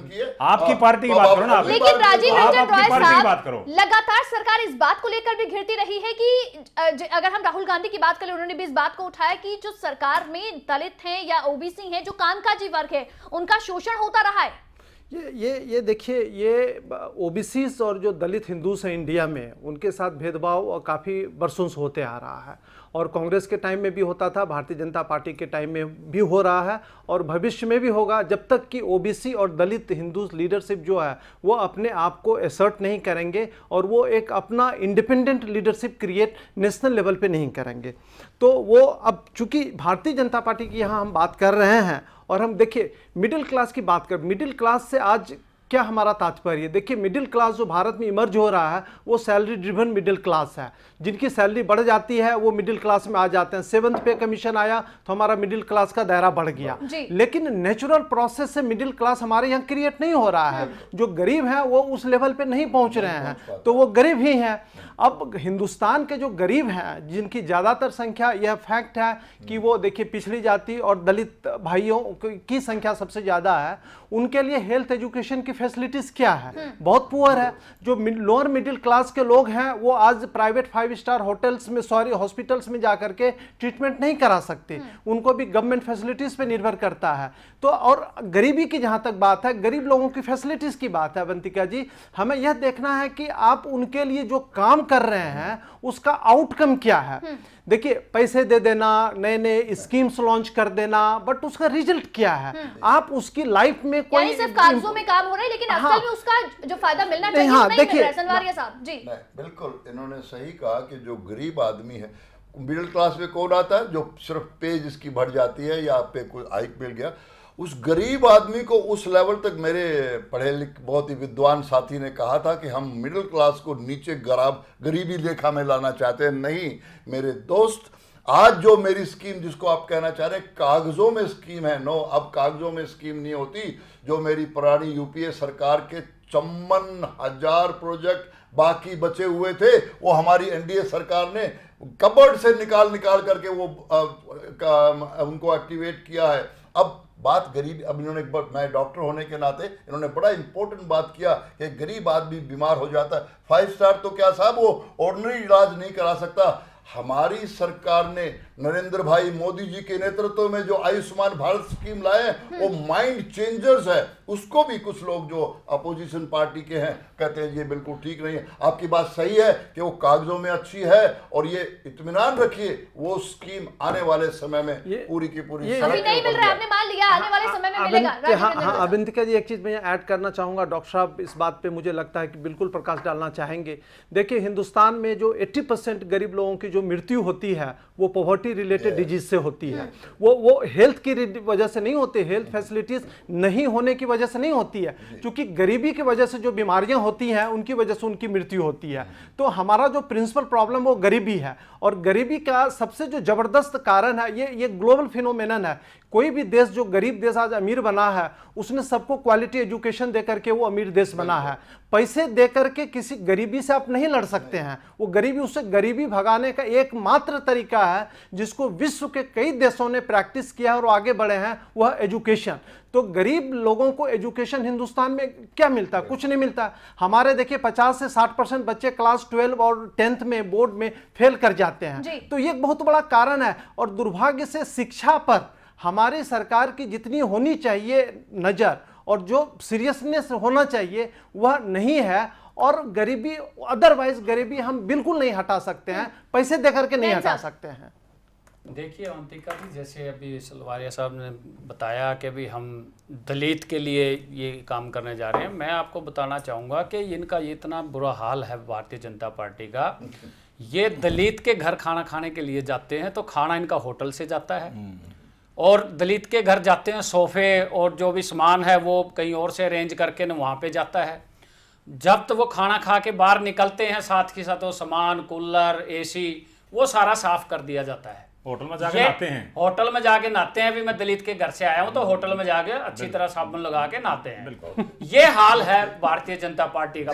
आपकी पार्टी की बात करो ना। लेकिन राजीव रंजन रॉय साहब, लगातार सरकार इस बात को लेकर भी घिरती रही है कि अगर हम राहुल गांधी की बात करें, उन्होंने भी इस बात को उठाया कि जो सरकार में दलित हैं या ओबीसी हैं, जो कामकाजी वर्ग है, उनका शोषण होता रहा है। ये ये ये देखिए, ये ओबीसीज और जो दलित हिंदूस हैं इंडिया में, उनके साथ भेदभाव काफ़ी बरसों से होते आ रहा है, और कांग्रेस के टाइम में भी होता था, भारतीय जनता पार्टी के टाइम में भी हो रहा है, और भविष्य में भी होगा, जब तक कि ओबीसी और दलित हिंदू लीडरशिप जो है वो अपने आप को एसर्ट नहीं करेंगे और वो एक अपना independent leadership create national level पे नहीं करेंगे। तो वो अब चूंकि भारतीय जनता पार्टी की यहाँ हम बात कर रहे हैं, और हम देखिए मिडिल क्लास की बात कर, मिडिल क्लास से आज क्या हमारा तात्पर्य? देखिए, मिडिल क्लास जो भारत में इमर्ज हो रहा है वो सैलरी ड्रिवन मिडिल क्लास है। जिनकी सैलरी बढ़ जाती है वो मिडिल क्लास में आ जाते हैं। सेवंथ पे कमीशन आया तो हमारा मिडिल क्लास का दायरा बढ़ गया, लेकिन नेचुरल प्रोसेस से मिडिल क्लास हमारे यहाँ क्रिएट नहीं हो रहा है। जो गरीब हैं वो उस लेवल पे नहीं पहुंच रहे हैं, तो वो गरीब ही हैं। अब हिंदुस्तान के जो गरीब हैं, जिनकी ज़्यादातर संख्या, यह फैक्ट है कि वो देखिए पिछड़ी जाति और दलित भाइयों की संख्या सबसे ज़्यादा है, उनके लिए हेल्थ एजुकेशन की फैसिलिटीज़ क्या है? बहुत पुअर है। जो लोअर मिडिल क्लास के लोग हैं वो आज प्राइवेट फाइव स्टार होटल्स में, सॉरी हॉस्पिटल्स में जाकर के ट्रीटमेंट नहीं करा सकते, उनको भी गवर्नमेंट फैसिलिटीज़ पे निर्भर करता है। तो और गरीबी की जहाँ तक बात है, गरीब लोगों की फैसिलिटीज़ की बात है अवंतिका जी, हमें यह देखना है कि आप उनके लिए जो काम कर रहे हैं उसका आउटकम क्या है। देखिए, पैसे दे देना, नए नए स्कीम्स लॉन्च कर देना, बट उसका रिजल्ट क्या है? आप उसकी लाइफ में कोई सिर्फ कागजों में काम हो रहा है, लेकिन असल हाँ, में उसका जो फायदा मिलना चाहिए हाँ, नहीं मिल रहा है। देखिए, संवारिया साहब जी, बिल्कुल इन्होंने सही कहा कि जो गरीब आदमी है, मिडिल क्लास में कौन आता है? जो सिर्फ पे जिसकी बढ़ जाती है या पे कोई हाइक मिल गया, उस गरीब आदमी को उस लेवल तक, मेरे पढ़े लिख बहुत ही विद्वान साथी ने कहा था कि हम मिडिल क्लास को नीचे गराब गरीबी रेखा में लाना चाहते हैं। नहीं मेरे दोस्त, आज जो मेरी स्कीम जिसको आप कहना चाह रहे हैं कागजों में स्कीम है, नो, अब कागजों में स्कीम नहीं होती। जो मेरी पुरानी यूपीए सरकार के चौवन हजार प्रोजेक्ट बाकी बचे हुए थे, वो हमारी एनडीए सरकार ने कबर्ड से निकाल निकाल करके वो आ, का, उनको एक्टिवेट किया है। अब बात गरीब, अब इन्होंने, मैं डॉक्टर होने के नाते इन्होंने बड़ा इंपॉर्टेंट बात किया कि गरीब आदमी बीमार हो जाता है, फाइव स्टार तो क्या साहब वो ऑर्डिनरी इलाज नहीं करा सकता। हमारी सरकार ने नरेंद्र भाई मोदी जी के नेतृत्व में जो आयुष्मान भारत स्कीम लाए वो माइंड चेंजर्स है। उसको भी कुछ लोग जो अपोजिशन पार्टी के हैं कहते हैं ये बिल्कुल ठीक नहीं है। आपकी बात सही है कि वो कागजों में अच्छी है, और ये इत्मीनान रखिए वो स्कीम आने वाले समय में पूरी की पूरी अभी नहीं मिल रहा है, आपने मान लिया, आने वाले समय में मिलेगा। हाँ हाँ, अवंतिका जी, एक चीज मैं ऐड करना चाहूंगा, डॉक्टर साहब इस बात पे मुझे लगता है कि बिल्कुल प्रकाश डालना चाहेंगे। देखिए, हिंदुस्तान में जो अस्सी परसेंट गरीब लोगों की जो मृत्यु होती है वो पॉवर्टी रिलेटेड डिजीज से होती है। वो वो हेल्थ की वजह से नहीं होती, हेल्थ फैसिलिटीज नहीं होने की वजह से नहीं होती है, क्योंकि गरीबी की वजह से जो बीमारियां होती हैं उनकी वजह से उनकी मृत्यु होती है। तो हमारा जो प्रिंसिपल प्रॉब्लम वो गरीबी है, और गरीबी का सबसे जो जबरदस्त कारण है, ये ये ग्लोबल फिनोमेनन है। कोई भी देश, जो गरीब देश आज अमीर बना है, उसने सबको क्वालिटी एजुकेशन दे करके वो अमीर देश बना है। पैसे दे करके किसी गरीबी से आप नहीं लड़ सकते हैं। वो गरीबी, उससे गरीबी भगाने का एकमात्र तरीका है जिसको विश्व के कई देशों ने प्रैक्टिस किया और आगे बढ़े हैं, वह एजुकेशन। तो गरीब लोगों को एजुकेशन हिंदुस्तान में क्या मिलता है? कुछ नहीं मिलता। हमारे देखिए पचास से साठ परसेंट बच्चे क्लास ट्वेल्व और टेंथ में बोर्ड में फेल कर जाते हैं। तो ये एक बहुत बड़ा कारण है। और दुर्भाग्य से शिक्षा पर हमारी सरकार की जितनी होनी चाहिए नज़र और जो सीरियसनेस होना चाहिए वह नहीं है। और गरीबी, अदरवाइज गरीबी हम बिल्कुल नहीं हटा सकते हैं, पैसे दे करके नहीं हटा सकते हैं। देखिए अवंतिका जी, जैसे अभी सलवारिया साहब ने बताया कि अभी हम दलित के लिए ये काम करने जा रहे हैं, मैं आपको बताना चाहूँगा कि इनका ये इतना बुरा हाल है भारतीय जनता पार्टी का। ये दलित के घर खाना खाने के लिए जाते हैं तो खाना इनका होटल से जाता है, और दलित के घर जाते हैं सोफे और जो भी सामान है वो कहीं और से अरेंज करके न वहाँ पे जाता है। जब तो वो खाना खा के बाहर निकलते हैं, साथ के साथ वो सामान, कूलर, एसी, वो सारा साफ कर दिया जाता है। होटल में जाके नहाते हैं, होटल में जाके नहाते हैं। अभी मैं दलित के घर से आया हूँ तो होटल में जाके अच्छी तरह साबुन लगा के नहाते हैं। ये हाल है भारतीय जनता पार्टी का।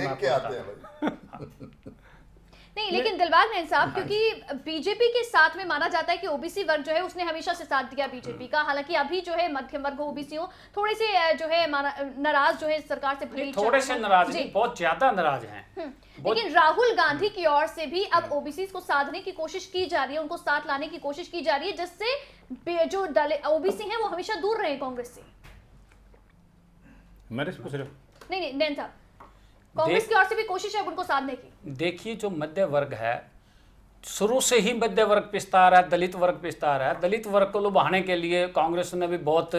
मैं नहीं, लेकिन दिलबाग नायक साहब, क्योंकि बीजेपी के साथ में माना जाता है कि ओबीसी वर्ग जो है उसने हमेशा से साथ दिया बीजेपी का। हालांकि अभी जो है मध्यम वर्ग ओबीसी हो थोड़े से जो है नाराज जो है सरकार से, भले थोड़े से नाराज नहीं, बहुत ज्यादा नाराज हैं। लेकिन राहुल गांधी की ओर से भी अब ओबीसी को साधने की कोशिश की जा रही है, उनको साथ लाने की कोशिश की जा रही है, जिससे जो ओबीसी हैं वो हमेशा दूर रहे कांग्रेस से। मेरे से पूछ रहे हो? नहीं नहीं नैन साहब, कांग्रेस की ओर से भी कोशिश है उनको साधने की। देखिए जो मध्य वर्ग है, शुरू से ही मध्य वर्ग पिसता आ रहा है, दलित वर्ग पिसता आ रहा है। दलित वर्ग को लुभाने के लिए कांग्रेस ने भी बहुत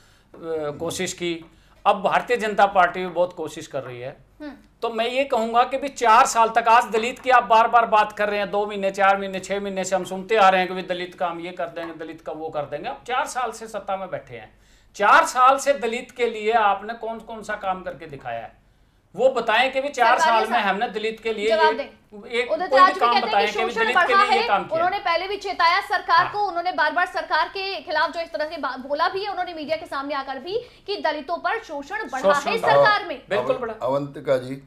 अ, कोशिश की, अब भारतीय जनता पार्टी भी बहुत कोशिश कर रही है। तो मैं ये कहूंगा कि भी चार साल तक, आज दलित की आप बार बार बात कर रहे हैं, दो महीने चार महीने छह महीने से हम सुनते आ रहे हैं कि भी दलित का हम ये कर देंगे, दलित का वो कर देंगे। अब चार साल से सत्ता में बैठे हैं, चार साल से दलित के लिए आपने कौन कौन सा काम करके दिखाया है, वो बताएं कि भी चार साल में हमने दलित के लिए जवाब ये- दें। एक उदित कोई राज भी भी काम कहते हैं बताएं कि कि भी शोषण दलित के बढ़ा लिए ये है। काम किया। उन्होंने पहले भी चेताया सरकार हाँ। को, उन्होंने बार बार सरकार के खिलाफ जो इस तरह से बा- बोला भी है, उन्होंने मीडिया के सामने आकर भी कि दलितों पर शोषण बढ़ा शोषण है बढ़ा। सरकार में। बिल्कुल अव- बड़ा। अवंतिका जी,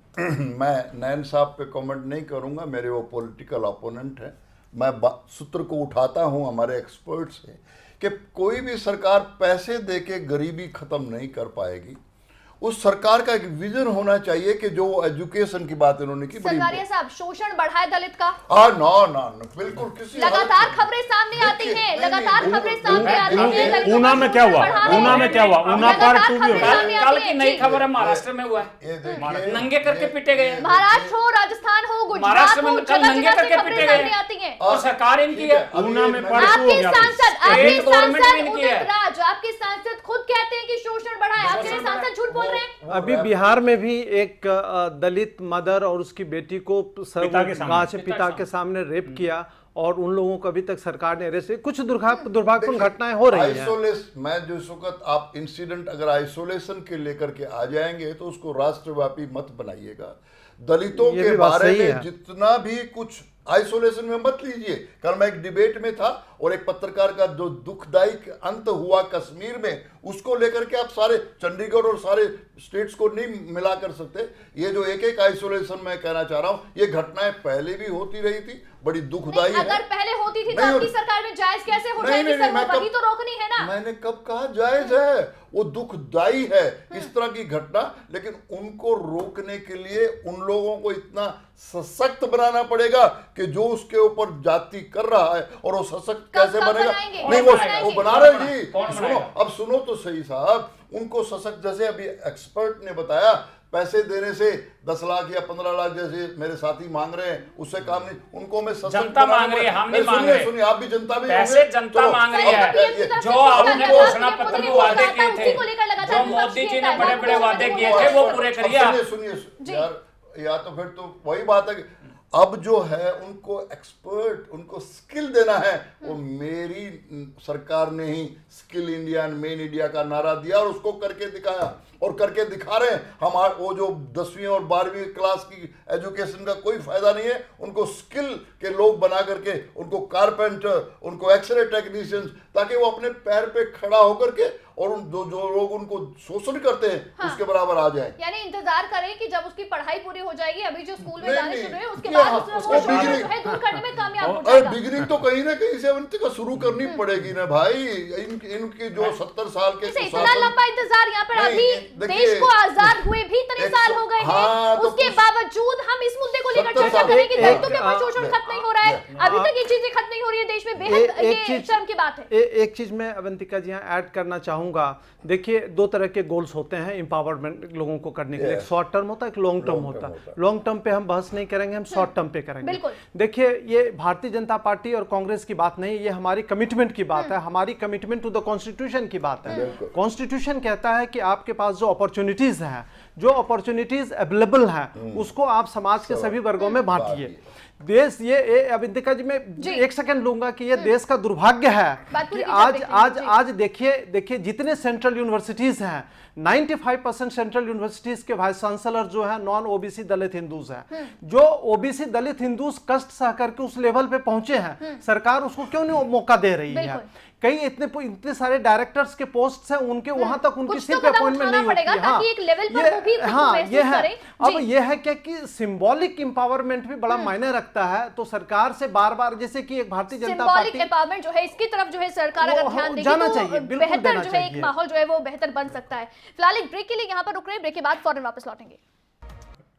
मैं नैन साहब पे कमेंट नहीं करूंगा, मेरे वो पॉलिटिकल ओपोनेंट हैं। मैं सूत्र को उठाता हूं हमारे एक्सपर्ट से कि कोई भी सरकार पैसे देके गरीबी खत्म नहीं कर पाएगी। उस सरकार का एक विजन होना चाहिए कि जो एजुकेशन की बात इन्होंने की, बड़ी सरकारिया साहब, शोषण बढ़ा है दलित का? हाँ ना ना ना बिल्कुल किसी लगातार हालत में। खबरें सामने आती देखिए, हैं, नहीं, लगातार नहीं, खबरें ऊना- सामने आती हैं। ऊना- दलितों ऊना का में क्या शोषण हुआ? बढ़ा है। ऊना में क्या हुआ? ऊना लगातार पार्ट टू भी खबरें हुआ। सामने कल आती की हैं। नई जी। खबर है, महाराष्ट्र में हुआ है, ये देखिए, नंगे करके पिटे गए हैं। महाराष्ट्र हो, राजस्थान हो, गुजरात महाराष्ट्र हो, में कल जगह नंगे जगह से करके खबरें पिटे गए। सामने आती हैं। और सरकार इनकी ठीक है, है। अभी ऊना ये में मैं- पार्ट टू हो आपके गया। सांसद, आपके स्टेट गवर्नमेंट भी सांसद इनकी है। उदित राज, आपके सांसद खुद कहते हैं कि शोषण बढ़ा है, आपके शोषण सांसद झूठ बोल रहे हैं। वो अभी रैप- बिहार में भी एक अ, दलित मदर और उसकी बेटी को पिता के सामने। गांव से पिता के सामने रेप किया और उन लोगों को अभी तक सरकार ने अरेस्ट, कुछ दुर्भाग्य दुर्भाग्यपूर्ण घटनाएं हो रही हैं। आइसोलेस मैं जो इस वक्त आप इंसिडेंट अगर आइसोलेशन के लेकर के आ जाएंगे तो उसको राष्ट्रव्यापी मत बनाइएगा। दलितों ये के भी बात बारे सही में है। जितना भी कुछ आइसोलेशन में मत लीजिए। कल मैं एक डिबेट में था और एक पत्रकार का जो दुखदायी अंत हुआ कश्मीर में, उसको लेकर के आप सारे चंडीगढ़ और सारे स्टेट्स को नहीं मिला कर सकते। ये जो एक एक आइसोलेशन मैं कहना चाह रहा हूं, ये घटनाएं पहले भी होती रही थी, बड़ी दुखदायी नहीं, है। अगर पहले होती थी तो नहीं, आपकी और- सरकार में जायज कैसे हो नहीं, जाएगी? नहीं, सर, मैं वो वही कब- तो रोकनी है ना। मैंने कब कहा जायज है, वो दुखदाई है इस तरह की घटना, लेकिन उनको रोकने के लिए उन लोगों को इतना सशक्त बनाना पड़ेगा कि जो उसके ऊपर जाति कर रहा है और वो सशक्त कब- कैसे कब बनेगा। बनाएंगे? नहीं कब वो बनाएंगे? वो बना रहे जी। कौन सुनो बनाएगा? अब सुनो तो सही साहब, उनको सशक्त, जैसे अभी एक्सपर्ट ने बताया, पैसे देने से दस लाख या पंद्रह लाख जैसे मेरे साथी मांग रहे हैं, उससे काम नहीं। उनको मैं सशक्त जनता बनाना मांग रही है, हम नहीं पड़ेगा। मांग सुनिए रहे। सुनिए, आप भी जनता में पैसे होंगे। जनता चलो, मांग रही अब है। ये- तरफ से जो सरकार आपने ने घोषणा बात पत्र की, में वादे उसी किए को थे, लेकर लगातार जो विपक्ष मोदी जी कहता ने है, बड़े बड़े बात वादे को किए लेकर थे वो अब- पूरे अब करिए। सुनिए सुनिए यार, या तो फिर तो वही बात है कि अब जो है उनको एक्सपर्ट, उनको स्किल देना है। वो मेरी सरकार ने ही skill India and main India का नारा दिया और उसको करके दिखाया और करके दिखा रहे हैं। हमारे वो जो दसवीं और बारहवीं क्लास की एजुकेशन का कोई फायदा नहीं है, उनको स्किल के लोग बना करके, उनको कारपेंटर, उनको एक्सरे टेक्नीशियंस, ताकि वो अपने पैर पे खड़ा होकर के और उन जो जो लोग उनको शोषण करते हैं हाँ। उसके बराबर आ जाए। यानी इंतजार करें कि जब उसकी पढ़ाई पूरी हो जाएगी, अभी जो स्कूल में नहीं, जाने नहीं, शुरू है, उसके क्या बाद हाँ, उसमें वो उसको शोषण बिगड़ी- जो है दूर करने में कामयाब हो अरे जाएगा। बिगिनिंग तो कहीं ना कहीं से अवंतिका शुरू करनी पड़ेगी ना भाई। इन, इनकी जो सत्तर साल के इसे इतना कुशासन- लंबा इंतजार यहाँ पर नहीं, अभी देखिए, देश को आजाद हुए भी इतने एक साल सौ- हो गए हाँ, हैं, तो उसके कुछ- बावजूद हम इस मुद्दे को लेकर सत्तर चर्चा साल- करें कि एक- दलितों के ऊपर एक- शोषण एक- खत्म नहीं हो रहा है। अभी तक ये चीजें खत्म नहीं हो रही है देश में, ए- बेहद एक ये चीज- शर्म की बात है। ए, एक चीज मैं अवंतिका जी यहाँ ऐड करना चाहूंगा। देखिए, दो तरह के गोल्स होते हैं एम्पावरमेंट लोगों को करने के लिए, एक Yes. शॉर्ट टर्म होता है, एक लॉन्ग टर्म Long होता term है। होता है। लॉन्ग टर्म पे हम बहस नहीं करेंगे, हम शॉर्ट टर्म पे करेंगे। बिल्कुल। देखिए, ये भारतीय जनता पार्टी और कांग्रेस की बात नहीं, ये हमारी कमिटमेंट की बात है, हमारी कमिटमेंट टू द कॉन्स्टिट्यूशन की बात है। बिल्कुल। कॉन्स्टिट्यूशन कहता है कि आपके पास जो अपॉर्चुनिटीज हैं, जो अपॉर्चुनिटीज अवेलेबल हैं, उसको आप समाज के सभी वर्गों में बांटिए। देश ये ए, अवंतिका जी मैं जी। एक सेकंड लूंगा कि ये देश का दुर्भाग्य है बात पूरी कि की आज जाती है, आज जी। आज देखिए देखिए जितने सेंट्रल यूनिवर्सिटीज हैं, पचानवे परसेंट सेंट्रल यूनिवर्सिटीज के वाइस चांसलर जो है नॉन ओबीसी दलित हिंदूज हैं। जो ओबीसी दलित हिंदूज कष्ट सह करके उस लेवल पे पहुंचे हैं, सरकार उसको क्यों नहीं मौका दे रही है? बिल्कुल। कई इतने इतने सारे डायरेक्टर्स के पोस्ट हैं, उनके वहां तक उनकी कुछ तो सिर्फ कदम अपॉइंटमेंट उठाना नहीं होती पड़ेगा है। हाँ, ताकि एक लेवल पर ये- वो भी खुद हाँ, महसूस ये है। करें। अब जी। ये है क्या कि सिंबॉलिक एम्पावरमेंट भी बड़ा मायने रखता है, तो सरकार से बार बार, जैसे कि एक Bharatiya Janata symbolic party empowerment जो है, इसकी तरफ जो है सरकार वो अगर हो- ध्यान देगी जाना तो चाहिए, बिल्कुल बेहतर देना जो है एक चाहिए। माहौल जो है वो बेहतर बन सकता है। फिलहाल एक ब्रेक के लिए यहाँ पर रुक रहे हैं, ब्रेक के बाद फौरन वापस लौटेंगे।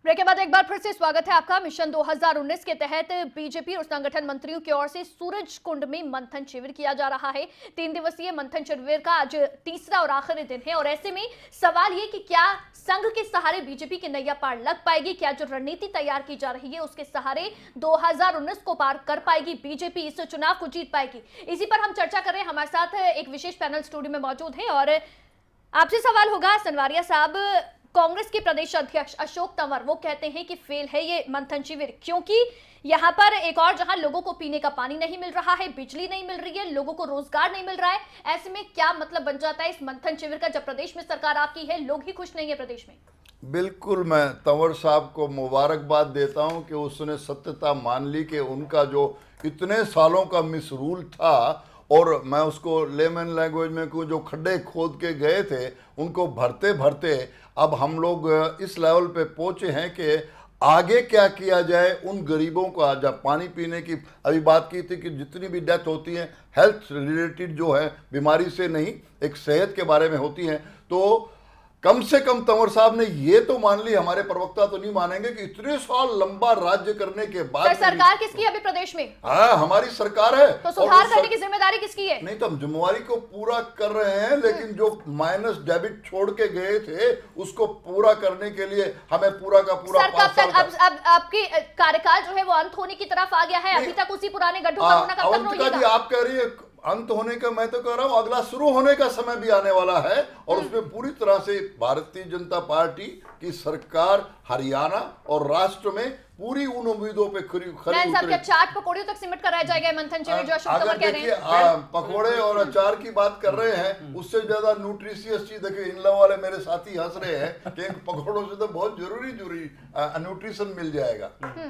ब्रेक के बाद एक बार फिर से स्वागत है आपका। मिशन दो हज़ार उन्नीस के तहत बीजेपी और संगठन मंत्रियों की ओर से सूरज कुंड में मंथन शिविर किया जा रहा है। तीन दिवसीय मंथन शिविर का आज तीसरा और आखिरी दिन है और ऐसे में सवाल ये कि क्या संघ के सहारे बीजेपी की नैया पार लग पाएगी, क्या जो रणनीति तैयार की जा रही है उसके सहारे दो हज़ार उन्नीस को पार कर पाएगी बीजेपी, इस चुनाव को जीत पाएगी। इसी पर हम चर्चा कर रहे हैं। हमारे साथ एक विशेष पैनल स्टूडियो में मौजूद है और आपसे सवाल होगा सनवारिया साहब, कांग्रेस के प्रदेश अध्यक्ष अशोक तंवर वो कहते हैं कि फेल है ये मंथन शिविर, क्योंकि यहाँ पर एक और जहां लोगों को पीने का पानी नहीं मिल रहा है, बिजली नहीं मिल रही है, लोगों को रोजगार नहीं मिल रहा है। ऐसे में क्या मतलब बन जाता है इस मंथन शिविर का जब प्रदेश में सरकार आपकी है, लोग ही खुश नहीं है प्रदेश में? बिल्कुल, मैं तंवर साहब को मुबारकबाद देता हूं कि उसने सत्यता मान ली कि उनका जो इतने सालों का मिसरूल था और मैं उसको लेमन लैंग्वेज में को जो खड्डे खोद के गए थे उनको भरते भरते अब हम लोग इस लेवल पे पहुंचे हैं कि आगे क्या किया जाए उन गरीबों का। जब पानी पीने की अभी बात की थी कि जितनी भी डेथ होती हैं हेल्थ रिलेटेड जो है, बीमारी से नहीं, एक सेहत के बारे में होती हैं, तो कम से कम तंवर साहब ने ये तो मान ली, हमारे प्रवक्ता तो नहीं मानेंगे कि इतने साल लंबा राज्य करने के बाद सर, सरकार किसकी है अभी प्रदेश में? हाँ, हमारी सरकार है। तो सुधार करने की जिम्मेदारी किसकी है? नहीं तो हम जिम्मेवारी को पूरा कर रहे हैं, लेकिन जो माइनस डेबिट छोड़ के गए थे उसको पूरा करने के लिए हमें पूरा का पूरा सर, कब तक अब अब आपकी कार्यकाल जो है वो अंत होने की तरफ आ गया है, अभी तक उसी पुराने गड्ढों का रोना कब तक रोइएगा? जी आप कह रही है अंत होने का, मैं तो कह रहा हूं अगला शुरू होने का समय भी आने वाला है और उसमें पूरी तरह से भारतीय जनता पार्टी की सरकार हरियाणा और राष्ट्र में पूरी उन उम्मीदों पे खरी खरी उतरी। चाट पकौड़ियों तक सिमट कर रह जाएगा मंथन शिविर जो अशोक तंवर कह रहे हैं। पकौड़े और अचार की बात कर रहे हैं, उससे ज्यादा न्यूट्रिशियस चीज देखिए, इन लोगों वाले मेरे साथी हंस रहे हैं कि पकौड़ों से तो बहुत जरूरी जरूरी न्यूट्रिशन मिल जाएगा।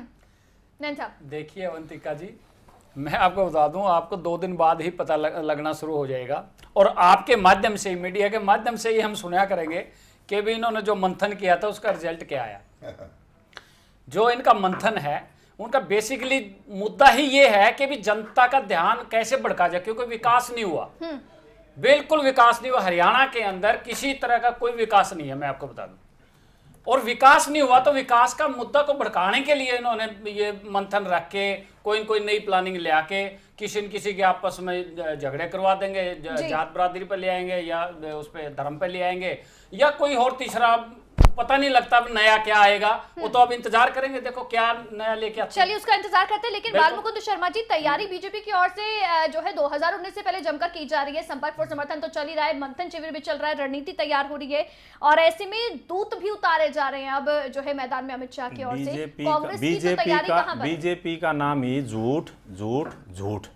देखिए अवंतिका जी, मैं आपको बता दूं, आपको दो दिन बाद ही पता लगना शुरू हो जाएगा और आपके माध्यम से, मीडिया के माध्यम से ही हम सुना करेंगे कि भी इन्होंने जो मंथन किया था उसका रिजल्ट क्या आया। जो इनका मंथन है उनका बेसिकली मुद्दा ही ये है कि भी जनता का ध्यान कैसे भड़का जाए, क्योंकि विकास नहीं हुआ, बिल्कुल विकास नहीं हुआ। हरियाणा के अंदर किसी तरह का कोई विकास नहीं है, मैं आपको बता दूं, और विकास नहीं हुआ तो विकास का मुद्दा को भड़काने के लिए इन्होंने ये मंथन रख के कोई न कोई नई प्लानिंग ले आके किसी न किसी के आपस में झगड़े करवा देंगे, जात बरादरी पे ले आएंगे या उस पे धर्म पे ले आएंगे या कोई और तीसरा, पता नहीं लगता अब नया क्या आएगा, वो तो अब इंतजार करेंगे, देखो क्या नया लेके आते हैं। चलिए उसका इंतजार करते हैं। लेकिन बालमुकुंद शर्मा जी, तैयारी बीजेपी की ओर से जो है दो हज़ार उन्नीस से पहले जमकर की जा रही है, संपर्क फॉर समर्थन तो चल ही रहा है, मंथन शिविर भी चल रहा है, रणनीति तैयार हो रही है और ऐसे में दूत भी उतारे जा रहे हैं अब जो है मैदान में अमित शाह की ओर से। कांग्रेस की तो तैयारी कहां पर? बीजेपी का नाम ही झूठ झूठ झूठ,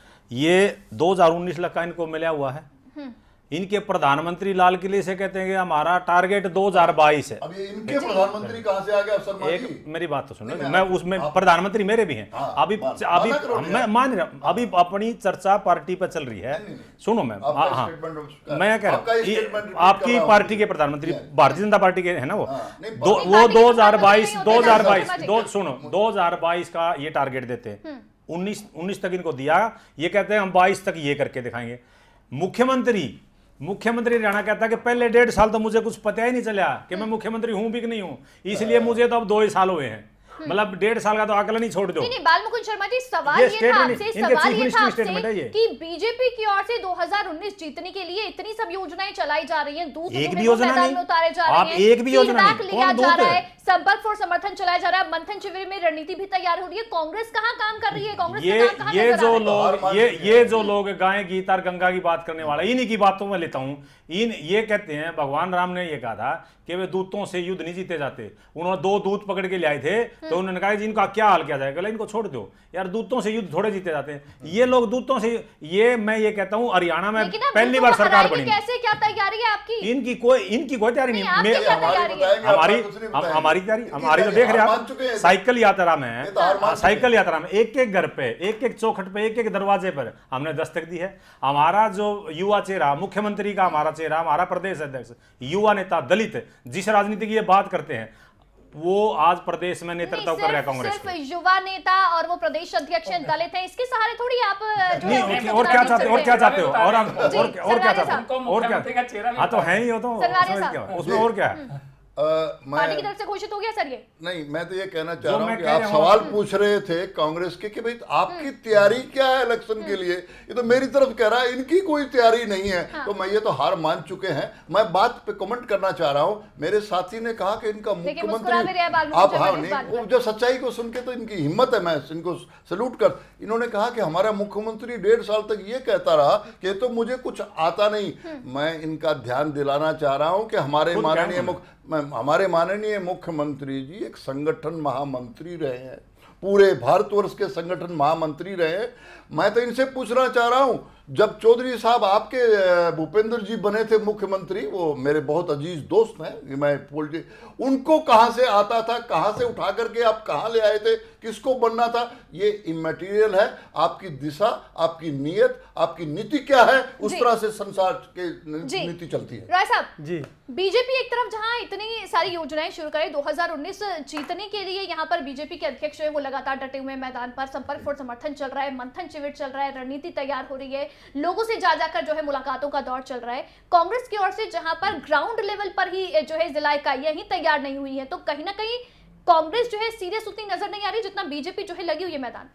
ये दो हजार उन्नीस का इनको मिला हुआ है। इनके प्रधानमंत्री लाल किले से कहते हैं कि हमारा टारगेट दो हज़ार बाईस है। अभी इनके प्रधानमंत्री कहां से आ गए शर्मा जी? एक मेरी बात तो सुनो, मैं उसमें प्रधानमंत्री मेरे भी हैं। अभी अभी मैं मान रहा, अभी अपनी चर्चा पार्टी पर चल रही है। सुनो, मैं हाँ मैं कह रहा हूँ आपकी पार्टी के प्रधानमंत्री भारतीय जनता पार्टी के है ना, वो वो दो हजार बाईस दो हजार बाईस दो सुनो दो हजार बाईस का ये टारगेट देते हैं, उन्नीस उन्नीस तक इनको दिया, ये कहते हैं हम बाईस तक ये करके दिखाएंगे। मुख्यमंत्री मुख्यमंत्री हरियाणा कहता है कि पहले डेढ़ साल तो मुझे कुछ पता ही नहीं चला कि मैं मुख्यमंत्री हूं भी कि नहीं हूं, इसलिए मुझे तो अब दो ही साल हुए हैं, मतलब डेढ़ साल का तो आकलन ही छोड़ दो। नहीं, बालमुकुंद शर्मा जी, सवाल ये था आपसे, सवाल ये था आपसे कि बीजेपी की ओर से दो हज़ार उन्नीस जीतने के लिए इतनी सब योजनाएं चलाई जा रही हैं, दूत एक भी योजना नहीं उतारे जा रहे हैं, एक भी योजना नहीं, लिया जा रहा है, संपर्क फॉर समर्थन चलाया जा रहा है, मंथन शिविर में रणनीति भी तैयार हो रही है। कांग्रेस कहां काम कर रही है? कांग्रेस ये ये जो लोग ये ये जो लोग गाय गीता और गंगा की बात करने वाला, इन्हीं की बातों में लेता हूं। इन ये कहते हैं भगवान राम ने ये कहा था कि वे दूतों से युद्ध नहीं जीते जाते, उन्होंने दो दूत पकड़ के ले आए थे तो उन्होंने कहा कि इनका क्या हाल किया जाएगा, इनको छोड़ दो यार, दूतों से युद्ध थोड़े जीते जाते हैं ये लोग, दूतों से। ये मैं ये कहता हूं हरियाणा में पहली बार सरकार बनी, कैसे क्या तैयारी है आपकी? इनकी कोई इनकी कोई तैयारी नहीं, हमारी हमारी तैयारी हमारी तो देख रहे हैं, साइकिल यात्रा में साइकिल यात्रा में एक एक घर पे, एक एक चौखट पे, एक एक दरवाजे पर हमने दस्तक दी है। हमारा जो युवा चेहरा, मुख्यमंत्री का हमारा चेहरा, हमारा प्रदेश अध्यक्ष, युवा नेता, दलित, जिस राजनीति की ये बात करते हैं वो आज प्रदेश में नेतृत्व कर रहा है कांग्रेस। सिर्फ युवा नेता और वो प्रदेश अध्यक्ष दलित हैं, इसके सहारे थोड़ी आप नहीं, और क्या चाहते हो और क्या चाहते हो और और और क्या चाहते हो और क्या? हाँ तो है ही हो, तो उसमें और क्या है? आ, मैं पार्टी की तरफ से घोषित हो गया सर ये? नहीं, मैं तो ये कहना चाह जो रहा हूँ मैं कि कह आप रहा हूँ- सवाल पूछ रहे थे कांग्रेस के कि भाई आपकी तैयारी क्या है इलेक्शन के लिए, ये तो मेरी तरफ कह रहा है इनकी कोई तैयारी नहीं है। हाँ। तो मैं ये तो हार मान चुके हैं। मैं बात पे कमेंट करना चाह रहा हूँ। मेरे साथी ने कहा कि इनका देखिए, मुस्कुरा भी रहे हैं बाल मुख्यमंत्री, आप मुझे हाँ इस बात नहीं, वो पर। जो सच्चाई को सुन के तो इनकी हिम्मत है, मैं इनको सैल्यूट कर। इन्होंने कहा कि हमारा मुख्यमंत्री डेढ़ साल तक ये कहता रहा कि तो मुझे कुछ आता नहीं। मैं इनका ध्यान दिलाना चाह रहा हूँ कि हमारे खुद माननीय क्या मुख्य मैं- हमारे माननीय मुख्यमंत्री जी एक संगठन महामंत्री रहे हैं, पूरे भारतवर्ष के संगठन महामंत्री रहे हैं। मैं तो इनसे पूछना चाह रहा हूं, जब चौधरी साहब आपके अ, भूपेंद्र जी बने थे मुख्यमंत्री, वो मेरे बहुत अजीज दोस्त हैं, मैं पोलिटिक, उनको कहां से आता था, कहां से उठा करके आप कहां ले आए थे, किसको बनना था, ये इमैटीरियल है। आपकी दिशा, आपकी नीयत, आपकी नीति क्या है, उस जी। तरह से संसार के जी। नीति चलती है। राय साहब जी, बीजेपी एक तरफ जहां इतनी सारी योजनाएं शुरू करे, दो हज़ार उन्नीस जीतने के लिए यहां पर बीजेपी के अध्यक्ष जो है वो लगातार डटे हुए हैं मैदान पर, संपर्क फॉर समर्थन चल रहा है, मंथन शिविर चल रहा है, रणनीति तैयार हो रही है, लोगों से जा जाकर जो है मुलाकातों का दौर चल रहा है। कांग्रेस की ओर से जहां पर ग्राउंड लेवल पर ही जो है जिला इकाइयां ही तैयार नहीं हुई है, तो कहीं ना कहीं कांग्रेस जो है सीरियस उतनी नजर नहीं आ रही जितना बीजेपी जो है लगी हुई है मैदान।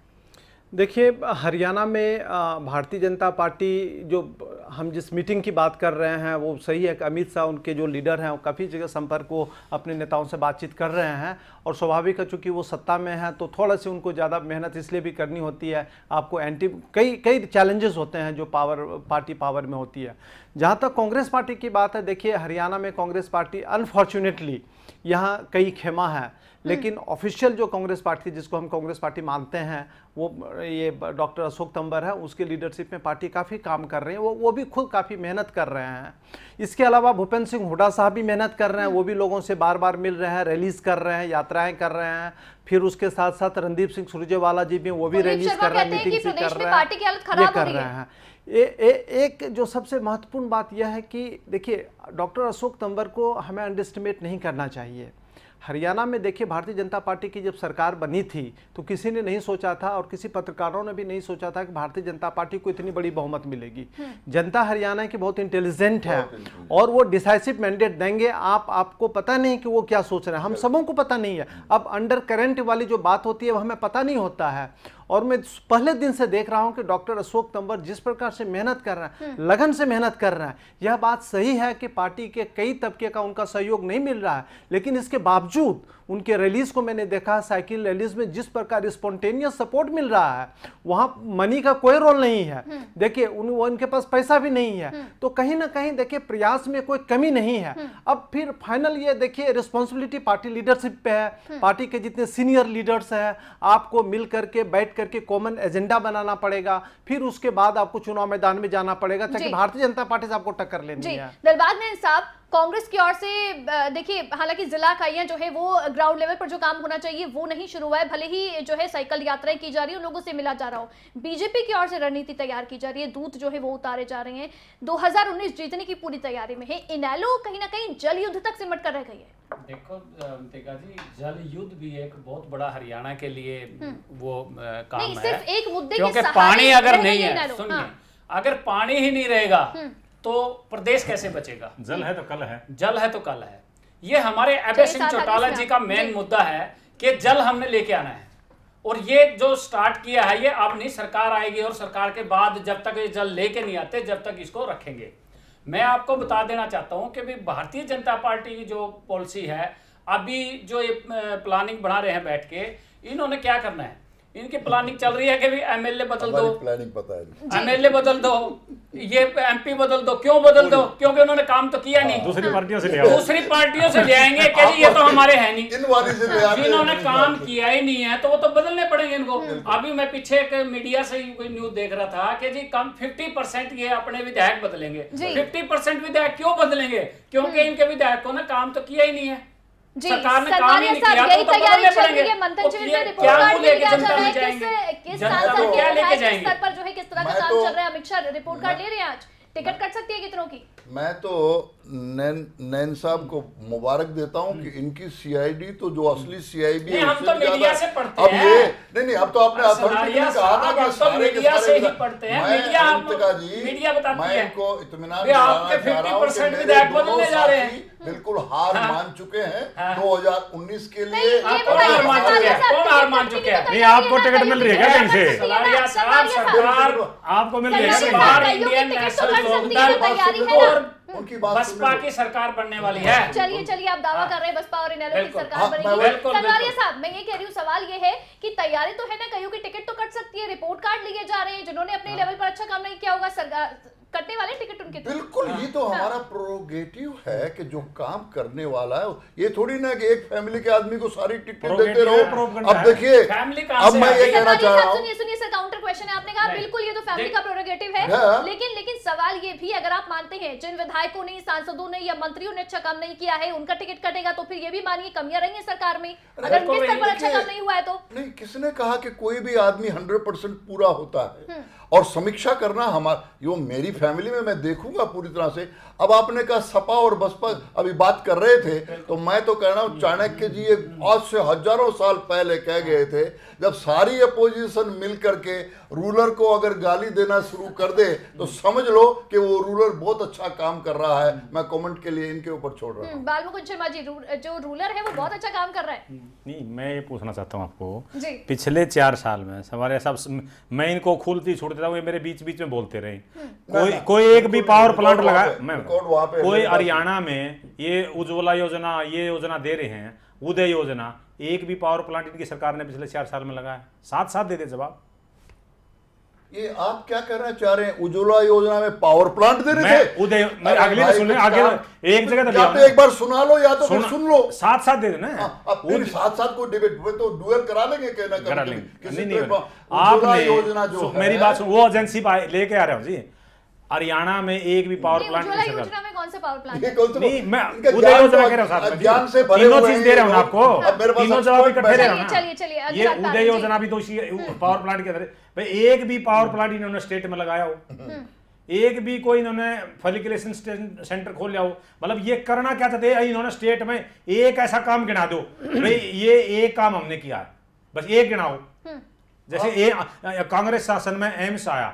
देखिए हरियाणा में अ, भारतीय जनता पार्टी, जो हम जिस मीटिंग की बात कर रहे हैं वो सही है कि अमित शाह उनके जो लीडर हैं वो काफ़ी जगह संपर्क को अपने नेताओं से बातचीत कर रहे हैं, और स्वाभाविक है चूँकि वो सत्ता में है तो थोड़ा सी उनको ज़्यादा मेहनत इसलिए भी करनी होती है। आपको एंटी कई कई चैलेंजेस होते हैं जो पावर पार्टी पावर में होती है। जहाँ तक कांग्रेस पार्टी की बात है, देखिए हरियाणा में कांग्रेस पार्टी अनफॉर्चुनेटली यहाँ कई खेमा है, लेकिन ऑफिशियल जो कांग्रेस पार्टी जिसको हम कांग्रेस पार्टी मानते हैं वो ये डॉक्टर अशोक तंवर है, उसके लीडरशिप में पार्टी काफ़ी काम कर रही है, वो वो भी खुद काफ़ी मेहनत कर रहे हैं। इसके अलावा भूपेंद्र सिंह हुड्डा साहब भी मेहनत कर रहे हैं, वो भी लोगों से बार बार मिल रहे हैं, रैलीज कर रहे हैं, यात्राएं कर रहे हैं। फिर उसके साथ साथ रणदीप सिंह सुरजेवाला जी भी वो भी रैलीज कर रहे हैं, मीटिंग कर रहे हैं, पार्टी की हालत ये खराब हो कर रही रहे है। हैं। ए, ए, एक जो सबसे महत्वपूर्ण बात यह है कि देखिए डॉक्टर अशोक तंवर को हमें अंडरएस्टिमेट नहीं करना चाहिए। हरियाणा में देखिए भारतीय जनता पार्टी की जब सरकार बनी थी तो किसी ने नहीं सोचा था, और किसी पत्रकारों ने भी नहीं सोचा था कि भारतीय जनता पार्टी को इतनी बड़ी बहुमत मिलेगी। जनता हरियाणा की बहुत इंटेलिजेंट है और वो डिसाइसिव मैंडेट देंगे। आप आपको पता नहीं कि वो क्या सोच रहे हैं, हम सबों को पता नहीं है। अब अंडर करंट वाली जो बात होती है वो हमें पता नहीं होता है, और मैं पहले दिन से देख रहा हूं कि डॉक्टर अशोक तंवर जिस प्रकार से मेहनत कर रहे हैं, लगन से मेहनत कर रहे हैं। यह बात सही है कि पार्टी के कई तबके का उनका सहयोग नहीं मिल रहा है, लेकिन इसके बावजूद उनके रैलीज को मैंने देखा, साइकिल रैलीज में जिस प्रकार स्पॉन्टेनियस सपोर्ट मिल रहा है, वहां मनी का कोई रोल नहीं है। देखिए उन, उनके पास पैसा भी नहीं है, तो कहीं ना कहीं देखिए प्रयास में कोई कमी नहीं है। अब फिर फाइनल ये देखिए रिस्पॉन्सिबिलिटी पार्टी लीडरशिप पे है। पार्टी के जितने सीनियर लीडर्स हैं, आपको मिल करके बैठ करके कॉमन एजेंडा बनाना पड़ेगा, फिर उसके बाद आपको चुनाव मैदान में जाना पड़ेगा ताकि भारतीय जनता पार्टी से आपको टक्कर लेनी है। दिलबाग ने साहब कांग्रेस की ओर से देखिए, हालांकि जिला इकाइयां जो है वो ग्राउंड लेवल पर जो काम होना चाहिए वो नहीं शुरू हुआ है, भले ही जो है साइकिल यात्राएं की जा रही है, लोगों से मिला जा रहा हो। बीजेपी की ओर से रणनीति तैयार की जा रही है, दूत जो है वो उतारे जा रहे हैं, दो हज़ार उन्नीस जीतने की पूरी तैयारी में है। इनेलो कहीं ना कहीं जल युद्ध तक सिमट कर रह गई है। देखो टेका जी, जल युद्ध भी एक बहुत बड़ा हरियाणा के लिए वो आ, काम नहीं, है, सिर्फ एक मुद्दे के क्योंकि सहारे पानी अगर रह नहीं गई है, इनेलो। सुनिए, हाँ। अगर पानी ही नहीं रहेगा तो प्रदेश कैसे बचेगा? जल है तो कल है, जल है तो कल है। ये हमारे अभय सिंह चौटाला जी का मेन मुद्दा है कि जल हमने लेके आना है, और ये जो स्टार्ट किया है ये अब नहीं, सरकार आएगी और सरकार के बाद जब तक ये जल लेके नहीं आते जब तक इसको रखेंगे। मैं आपको बता देना चाहता हूं कि भारतीय जनता पार्टी की जो पॉलिसी है, अभी जो ये प्लानिंग बना रहे हैं बैठ के, इन्होंने क्या करना है, इनकी प्लानिंग चल रही है कि भी एमएलए बदल दो, प्लानिंग पता है, एमएलए बदल दो, ये एमपी बदल दो। क्यों बदल दो? क्योंकि उन्होंने काम तो किया नहीं। दूसरी पार्टियों से ले आओ, दूसरी पार्टियों से ले आएंगे कि जी ये तो हमारे हैं नहीं, इन वाली से ले आते हैं। जिन्होंने काम किया ही नहीं है तो वो तो बदलने पड़ेंगे इनको। अभी मैं पीछे एक मीडिया से ही कोई न्यूज देख रहा था कि जी कम फिफ्टी परसेंट ये अपने विधायक बदलेंगे। फिफ्टी परसेंट विधायक क्यों बदलेंगे? क्योंकि इनके विधायकों ने काम तो किया ही नहीं है, सरकार ने काम ही नहीं किया, तो बदलने पड़ेंगे। मंथन शिविर में रिपोर्ट क्या कार्ड वो लेके लिया जा जनता रहा में है, जाएंगे? किस किस जनता सांसद को के क्या लेके विधायक जाएंगे? स्तर पर जो है किस तरह का मैं काम तो- चल रहा है? अमित शाह रिपोर्ट कार्ड ले रहे हैं, आज टिकट कट सकती है कितनों की? मैं तो नैन नैन साहब को मुबारक देता हूं कि इनकी सीआईडी तो जो असली सीआईडी नहीं, है हम उससे तो भी ज्यादा मीडिया है। से पढ़ते अब हैं। ये नहीं नहीं अब तो आपने अथॉरिटी में कहा था अब कि तो सारे के मीडिया सारे से ही विधायक- पढ़ते हैं, मैं मीडिया अंत का जी मीडिया बताती मैं है इनको इत्मीनान कि दिलाना आपके चाह रहा हूं कि फिफ्टी परसेंट मेरे विधायक दोनों बदलने जा रहे हैं। साथी बिल्कुल हार मान चुके हैं दो हज़ार उन्नीस के नहीं, लिए। ये और बताइए, हार मान सवालिया चुके हैं। साहब, कौन हार मान चुके हैं? नहीं, आपको टिकट मिल रही है क्या कहीं से? सलारिया साहब, सरकार आपको मिल रही है सलारिया क्या साहब, कहीं से? इंडियन टिकट तो नेशनल कर सकती है, लोकदल तैयारी है ना? और उनकी बात बसपा सुनिए। की सरकार बनने वाली है। चलिए चलिए, आप दावा कर रहे हैं बसपा और इनेलो की बिल्कुल। सरकार हाँ, बनेगी। मैं- बिल्कुल, सरदारिया बिल्कुल। साहब, मैं ये कह रही हूँ, सवाल ये है कि तैयारी तो है ना, कईयों की टिकट तो कट सकती है, रिपोर्ट कार्ड लिए जा रहे हैं, जिन्होंने अपने लेवल पर अच्छा काम नहीं किया होगा, सरकार कटने वाले टिकट उनके तो। बिल्कुल, ये तो हमारा प्रोरोगेटिव है कि जो काम करने वाला है, ये थोड़ी ना कि एक फैमिली के आदमी को सारी टिकट देते प्रोरोगेटिव है, रहो। प्रोपगेंडा अब है। देखिए, फैमिली कहाँ अब से मैं आ ये गई? कहना चाह रहा साहब, हूँ, सुनिए सुनिए सर, काउंटर क्वेश्चन है, आपने कहा नहीं। बिल्कुल ये तो फैमिली देख- का प्रोरोगेटिव है, हाँ। लेकिन लेकिन सवाल ये भी, अगर आप मानते हैं जिन विधायकों ने, सांसदों ने या मंत्रियों ने अच्छा काम नहीं किया है, उनका टिकट कटेगा, तो फिर ये भी मानिए कमियां रही हैं सरकार में, अगर उनके स्तर पर अच्छा देखिए, काम नहीं हुआ है तो। नहीं, किसने कहा कि कोई भी आदमी हंड्रेड परसेंट पूरा होता है? और समीक्षा करना हमारा, यो मेरी फैमिली में मैं देखूंगा पूरी तरह से। अब आपने कहा सपा और बसपा अभी बात कर रहे थे, तो मैं तो कह रहा हूं चाणक्य जी एक आज से हजारों साल पहले कह गए थे, जब सारी अपोजिशन मिल करके रूलर को अगर गाली देना शुरू कर दे तो समझ लो कि वो रूलर बहुत अच्छा काम कर रहा है। मैं कमेंट के लिए इनके ऊपर छोड़ रहा हूँ। बालमुकुंद शर्मा जी, रू- जो रूलर है वो बहुत अच्छा काम कर रहा है। नहीं, मैं ये पूछना चाहता हूँ आपको, जी। पिछले चार साल में हमारे सब, मैं इनको खुलती छोड़ देता हूँ, ये मेरे बीच बीच में बोलते रहे। कोई ना, कोई एक भी पावर रिकॉर्ड प्लांट वहाँ लगा, पे, मैं रिकॉर्ड वहाँ पे, कोई मेरे पास- हरियाणा में ये उज्ज्वला योजना, ये योजना दे रहे हैं, उदय योजना, एक भी पावर प्लांट इनकी सरकार ने पिछले चार साल में लगाया? साथ साथ दे दे जवाब। ये आप क्या करना चाह रहे हैं? उज्ज्वला योजना में पावर प्लांट दे रहे मैं थे? उदय, मैं अरे अगले में भाई, सुन ले, कुछ आगे काम- एक जगह तो या लिया तो एक बार सुना लो या तो फिर सुन- सुन लो। साथ साथ दे देना। हाँ, अब फिर साथ साथ कोई डिबेट हुए तो डुएल करा लेंगे, कहना करा कभी लेंगे। किसी नहीं नहीं पे होना। उज्ज्वला आपने योजना जो सु- है, मेरी बात सुन, वो एजेंसी लेके आ रहे हो जी, हरियाणा में एक भी पावर नहीं, प्लांट उज्ज्वला की सरकार- योजना में कौन सा पावर प्लांट ये है? कौन सा- नहीं, मैं इनका उदय ज्ञान योजना तो कह रहा हूँ साथ में। अज्ञान से भरे तीनों हुए चीज हैं दे रहा हूँ ये ना लोग। आपको, अब मेरे पास तीनों अब जवाब कोई इकट्ठे दे रहा हूँ चलिए, ना। चलिए, चलिए, अगली ये बात कर उदय रहे हैं, योजना भी तो उसी पावर प्लांट के अंदर, भाई एक भी पावर प्लांट इन्होंने स्टेट में लगाया हो, एक भी कोई इन्होंने फॉलिकुलेशन सेंटर खोल लिया हो, मतलब ये करना क्या चाहते हैं इन्होंने स्टेट में? एक ऐसा काम गिना दो भाई, ये एक काम हमने किया है, बस एक गिनाओ। जैसे ए, कांग्रेस शासन में एम्स आया,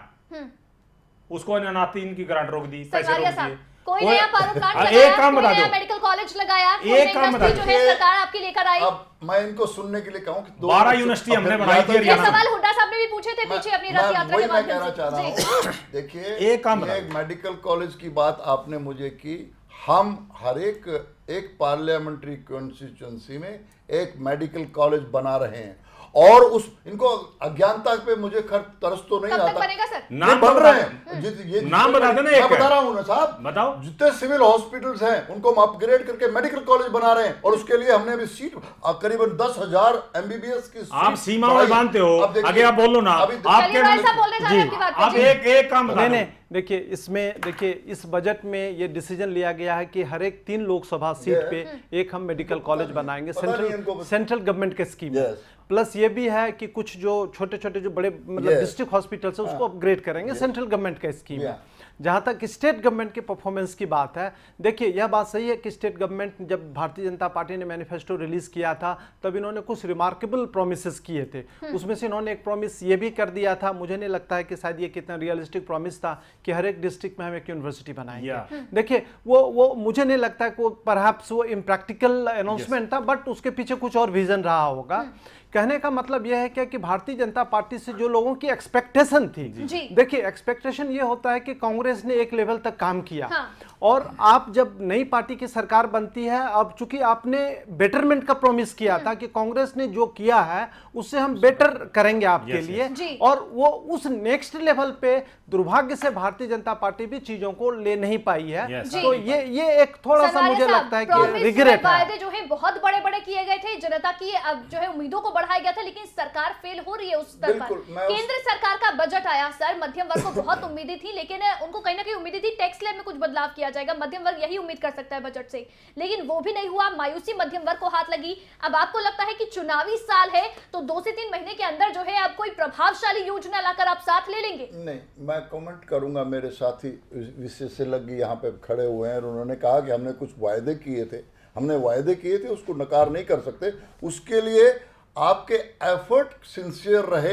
उसको नाती इनकी ग्रांट रोक दी, पैसे सरकारिया रोक साहब, दिए। कोई कोई- नया पावर प्लांट हाँ, लगाया, एक काम कोई बता नया दो, मेडिकल कॉलेज लगाया, कोई एक नई काम बता इंडस्ट्री जो है दो। सरकार आपकी लेकर आई। अब मैं इनको सुनने के लिए कहूं कि दो बारह यूनिवर्सिटी हमने बनाई थी ये हरियाणा में। सवाल हुड्डा साहब ने भी पूछे थे पीछे अपनी मैं- रथ यात्रा वही के मैं माध्यम कहना से। चाह रहा जी। हूँ। देखिए, एक काम ये बता एक मेडिकल कॉलेज की बात आपने मुझे की। हम हर एक एक पार्लियामेंट्री कॉन्स्टिट्यूंसी में एक मेडिकल कॉलेज बना रहे हैं, और उस इनको अज्ञानता पे मुझे खर तरस तो नहीं कब तक आता। बनेगा सर? नहीं, नाम बन बता रहे दो। हैं। जित- ये नाम बता देना मैं एक बता है। रहा हूँ ना साहब, बताओ। जितने सिविल हॉस्पिटल्स हैं उनको हम अपग्रेड करके मेडिकल कॉलेज बना रहे हैं, और उसके लिए हमने अभी सीट करीबन दस हजार एमबीबीएस की आप सीट सीमाओं में बढ़ाई। बांधते हो, अब देखिए, आगे आप बोलो ना। अभी आप- चलिए, भाई साहब बोल रहे जा रहे हैं आपकी बात पे, आप जी। एक एक काम बता नहीं दो। नहीं, देखिए इसमें, देखिए इस बजट में ये डिसीजन लिया गया है कि हर एक तीन लोकसभा सीट पे एक हम मेडिकल कॉलेज बनाएंगे, पता नहीं सेंट्रल इनको- सेंट्रल गवर्नमेंट के स्कीम। Yes. प्लस ये भी है कि कुछ जो छोटे छोटे जो बड़े मतलब Yes. डिस्ट्रिक्ट हॉस्पिटल्स है उसको अपग्रेड करेंगे, सेंट्रल गवर्नमेंट का स्कीम है। Yeah. जहाँ तक स्टेट गवर्नमेंट के परफॉर्मेंस की बात है, देखिए यह बात सही है कि स्टेट गवर्नमेंट, जब भारतीय जनता पार्टी ने मैनिफेस्टो रिलीज किया था तब इन्होंने कुछ रिमार्केबल प्रोमिसेस किए थे। उसमें से इन्होंने एक प्रॉमिस ये भी कर दिया था, मुझे नहीं लगता है कि शायद ये कितना रियलिस्टिक प्रॉमिस था, कि हर एक डिस्ट्रिक्ट में हम एक यूनिवर्सिटी बनाएंगे। Yeah. देखिए वो वो मुझे नहीं लगता है कि वो परहैप्स वो इम्प्रैक्टिकल अनाउंसमेंट था, बट उसके पीछे कुछ और विजन रहा होगा। कहने का मतलब यह है क्या कि भारतीय जनता पार्टी से जो लोगों की एक्सपेक्टेशन थी, जी। देखिए एक्सपेक्टेशन ये होता है कि कांग्रेस ने एक लेवल तक काम किया, हाँ। और आप जब नई पार्टी की सरकार बनती है, अब चूंकि आपने बेटरमेंट का प्रॉमिस किया था कि कांग्रेस ने जो किया है उससे हम बेटर करेंगे आपके Yes, लिए, जी। और वो उस नेक्स्ट लेवल पे दुर्भाग्य से भारतीय जनता पार्टी भी चीजों को ले नहीं पाई है। Yes. जी। तो ये ये एक थोड़ा सा सरदारिया मुझे साहब, लगता है promise कि में रिग्रेट है। वायदे जो है बहुत बड़े बड़े किए गए थे, जनता की अब जो है उम्मीदों को बढ़ाया गया था, लेकिन सरकार फेल हो रही है उस स्तर पर। बिल्कुल, मैं उस- केंद्र सरकार का बजट आया सर, मध्यम वर्ग को बहुत उम्मीदें थी, लेकिन उनको कहीं ना कहीं उम्मीदें थी टैक्स स्लैब में कुछ बदलाव किया जाएगा, मध्यम वर्ग यही उम्मीद कर सकता है बजट से, लेकिन वो भी नहीं हुआ। मायूसी मध्यम वर्ग को हाथ लगी। अब आपको लगता है कि चुनावी साल है तो दो से तीन महीने के अंदर जो है आप कोई प्रभावशाली योजना लाकर आप साथ ले लेंगे? नहीं, मैं कमेंट करूंगा। मेरे साथी विशेषज्ञ यहाँ पे खड़े हुए हैं और उन्होंने कहा कि हमने कुछ वायदे किए थे, हमने वायदे किए थे उसको नकार नहीं कर सकते। उसके लिए आपके एफर्ट सिंसियर रहे,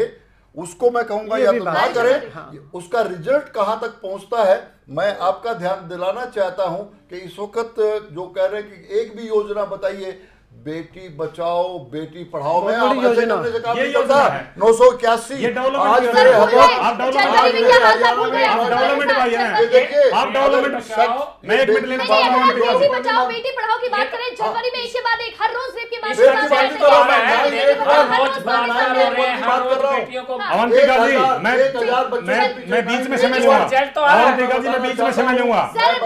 उसको मैं कहूंगा या तो ना करें। हाँ। उसका रिजल्ट कहां तक पहुंचता है, मैं आपका ध्यान दिलाना चाहता हूं कि इस वक्त जो कह रहे हैं कि एक भी योजना बताइए, बेटी बचाओ बेटी पढ़ाओ में आप ऐसे करने से काम नहीं चलता। नौ सौ इक्यासी आज मेरे आप डेवलपमेंट भाई हैं, देखिए आप डेवलपमेंट। मैं एक मिनट लेना चाहता हूं, बेटी बचाओ बेटी पढ़ाओ की बात करें, जनवरी में एक के बाद एक हर रोज रेप की बात अवंतिका जी, मैं मैं बीच में समय लूंगा, अवंतिका जी मैं बीच में समय लूंगा।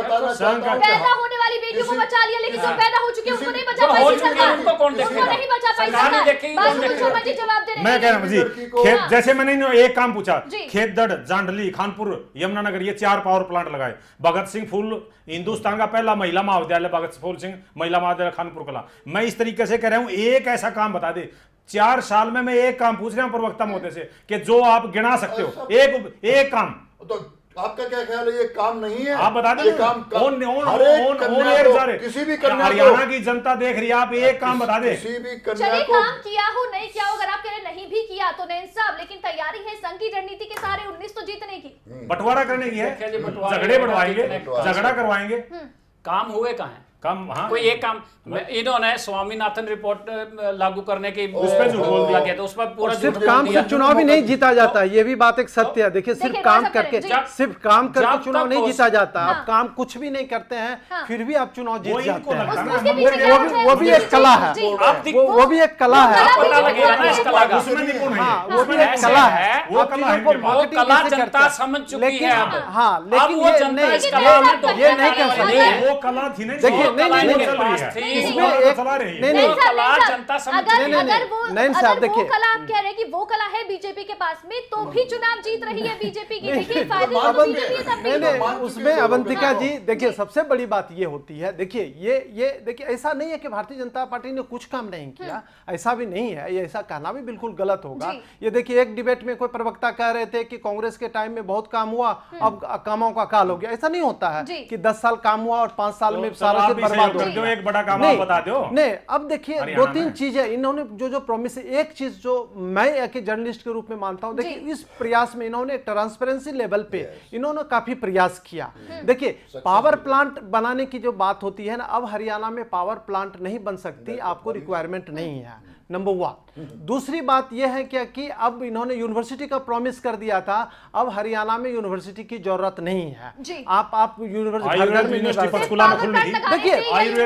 पैदा होने वाली बेटियों को बचा लिया, लेकिन जो पैदा हो चुकी है उनको नहीं बचा पाई सरकार, उनको कौन देखेगा? नहीं बचा पाई सरकार। जवाब दे रहे हैं। मैं कह रहा हूँ जी, खेत जैसे मैंने एक काम पूछा, खेतगढ़, जांडली, खानपुर, यमुनानगर ये चार पावर प्लांट लगाए। भगत सिंह फूल हिंदुस्तान का पहला महिला महाविद्यालय भगत फूल सिंह महिला महाविद्यालय खानपुर कला। मैं इस तरीके से कह रहा हूं, एक ऐसा काम बता दे। चार साल में मैं एक काम पूछ रहा हूं प्रवक्ता महोदय से कि जो आप गिना सकते हो, एक एक काम। तो आपका क्या ख्याल है, ये काम नहीं है? आप बता दें। काम on on on on air जा रहे, किसी भी कन्या हरियाणा की जनता देख रही है, आप एक काम बता दे। किसी भी कन्या चलिए को काम किया हो नहीं किया हो, अगर आप कह रहे नहीं भी किया तो नैन साहब, लेकिन तैयारी है संघ की रणनीति के सारे उन्नीस तो जीतने की, बंटवारा करने की है, झगड़े बढ़वाएंगे, झगड़ा करवाएंगे। काम हुए कहाँ है? काम हाँ कोई एक काम इन्होंने स्वामीनाथन रिपोर्ट लागू करने की उस पर झूठ बोल दिया, तो उस पर पूरा सिर्फ काम से चुनाव भी नहीं जीता जाता, ये भी बात एक सत्य है। देखिए सिर्फ काम करके सिर्फ काम करके चुनाव नहीं जीता जाता। आप काम कुछ भी नहीं करते हैं फिर भी आप चुनाव जीत जाते हैं, वो भी एक कला है, वो भी एक कला है, उसमें निपुण है, वो भी एक कला है। वो कला जनता समझ चुकी है अब। हाँ लेकिन वो जनता इस कला में तो ये नहीं कह सकते, वो कला थी नहीं। देखिए नहीं नहीं इसमें एक नहीं नहीं कला जनता समझ अगर अगर वो नहीं साहब अगर वो देखिए, कला आप कह रहे हैं कि वो कला है बीजेपी के पास में, तो भी चुनाव जीत रही है बीजेपी की। देखिए फायदे तो बीजेपी तब भी। नहीं नहीं उसमें अवंतिका जी देखिए सबसे बड़ी बात ये होती है, देखिए ये ये देखिए ऐसा नहीं है कि भारतीय जनता पार्टी ने कुछ काम नहीं किया, ऐसा भी नहीं है, ये ऐसा कहना भी बिल्कुल गलत होगा। ये देखिए एक डिबेट में कोई प्रवक्ता कह रहे थे कि कांग्रेस के टाइम में बहुत काम हुआ, अब कामों का काल हो गया। ऐसा नहीं होता है कि दस साल काम हुआ और पांच साल में सारा चीज बर्बाद हो गया। एक बड़ा काम आप बता दो। नहीं अब देखिए दो तीन चीजें इन्होंने जो जो प्रॉमिस, एक चीज जो मैं एक जर्नलिस्ट के रूप में मानता हूं, देखिए इस प्रयास में इन्होंने ट्रांसपेरेंसी लेवल पे इन्होंने काफी प्रयास किया। देखिए पावर प्लांट बनाने की जो बात होती है ना, अब हरियाणा में पावर प्लांट नहीं बन सकती, आपको रिक्वायरमेंट नहीं है, नंबर वन। दूसरी बात यह है क्या कि अब इन्होंने यूनिवर्सिटी का प्रॉमिस कर दिया था, अब हरियाणा में यूनिवर्सिटी की जरूरत नहीं है। आप आप यूनिवर्सिटी पंचकुला में खुल रही, देखिए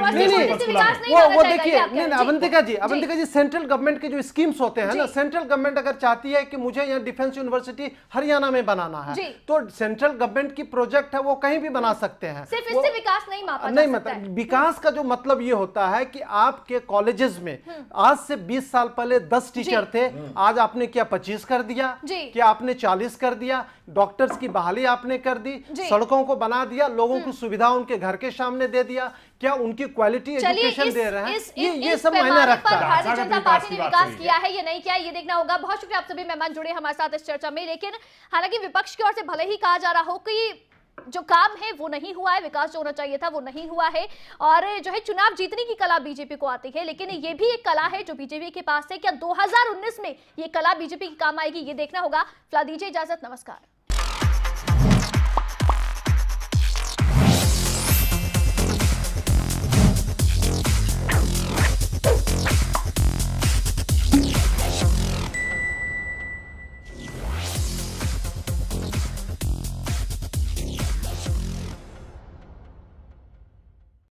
वो वो देखिए नहीं नहीं अवंतिका जी अवंतिका जी सेंट्रल गवर्नमेंट के जो स्कीम्स होते हैं ना, सेंट्रल गवर्नमेंट अगर चाहती है कि मुझे यहाँ डिफेंस यूनिवर्सिटी हरियाणा में बनाना है, तो सेंट्रल गवर्नमेंट की प्रोजेक्ट है वो कहीं भी बना सकते हैं। सिर्फ इससे विकास नहीं मापा नहीं मतलब विकास का जो मतलब ये होता है कि आपके कॉलेजेस में आज से बीस साल पहले दस टीचर थे, आज आपने क्या पच्चीस कर दिया, क्या आपने चालीस कर दिया, डॉक्टर्स की बहाली आपने कर दी, सड़कों को बना दिया, लोगों की सुविधा उनके घर के सामने दे दिया, क्या उनकी क्वालिटी एजुकेशन दे रहे हैं? इस, ये इस, ये इस सब मायने रखता है। भारतीय जनता पार्टी ने विकास किया है ये नहीं किया, ये देखना होगा। बहुत शुक्रिया आप सभी मेहमान जुड़े हमारे साथ इस चर्चा में। लेकिन हालांकि विपक्ष की ओर से भले ही कहा जा रहा हो कि जो काम है वो नहीं हुआ है, विकास जो होना चाहिए था वो नहीं हुआ है, और जो है चुनाव जीतने की कला बीजेपी को आती है, लेकिन ये भी एक कला है जो बीजेपी के पास है। क्या दो हज़ार उन्नीस में ये कला बीजेपी की काम आएगी, ये देखना होगा। फिलहाल दीजिए इजाजत, नमस्कार।